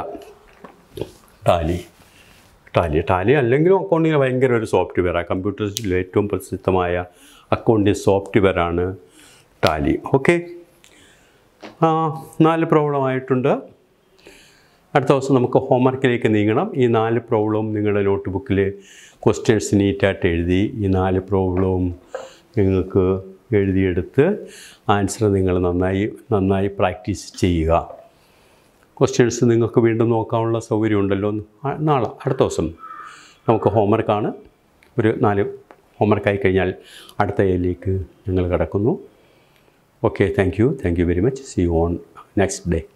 ടാലി ടാലി ടാലി അല്ലെങ്കിലും അക്കൗണ്ടിങ് ഭയങ്കര ഒരു സോഫ്റ്റ്വെയറാണ്. കമ്പ്യൂട്ടേഴ്സിൽ ഏറ്റവും പ്രസിദ്ധമായ അക്കൗണ്ടിങ് സോഫ്റ്റ്വെയറാണ് ടാലി. ഓക്കെ, നാല് പ്രോബ്ലമായിട്ടുണ്ട്. അടുത്ത ദിവസം നമുക്ക് ഹോംവർക്കിലേക്ക് നീങ്ങണം. ഈ നാല് പ്രോബ്ലവും നിങ്ങളുടെ നോട്ട് ബുക്കിൽ ക്വസ്റ്റ്യൻസ് നീറ്റായിട്ട് എഴുതി ഈ നാല് പ്രോബ്ലവും നിങ്ങൾക്ക് എഴുതിയെടുത്ത് ആൻസർ നിങ്ങൾ നന്നായി നന്നായി പ്രാക്ടീസ് ചെയ്യുക. ക്വസ്റ്റ്യൻസ് നിങ്ങൾക്ക് വീണ്ടും നോക്കാനുള്ള സൗകര്യം ഉണ്ടല്ലോ. നാളെ അടുത്ത ദിവസം നമുക്ക് ഹോംവർക്കാണ്. ഒരു നാല് ഹോംവർക്കായി കഴിഞ്ഞാൽ അടുത്ത ഏരിയയിലേക്ക് ഞങ്ങൾ കിടക്കുന്നു. Okay, thank you thank you very much. See you on next day.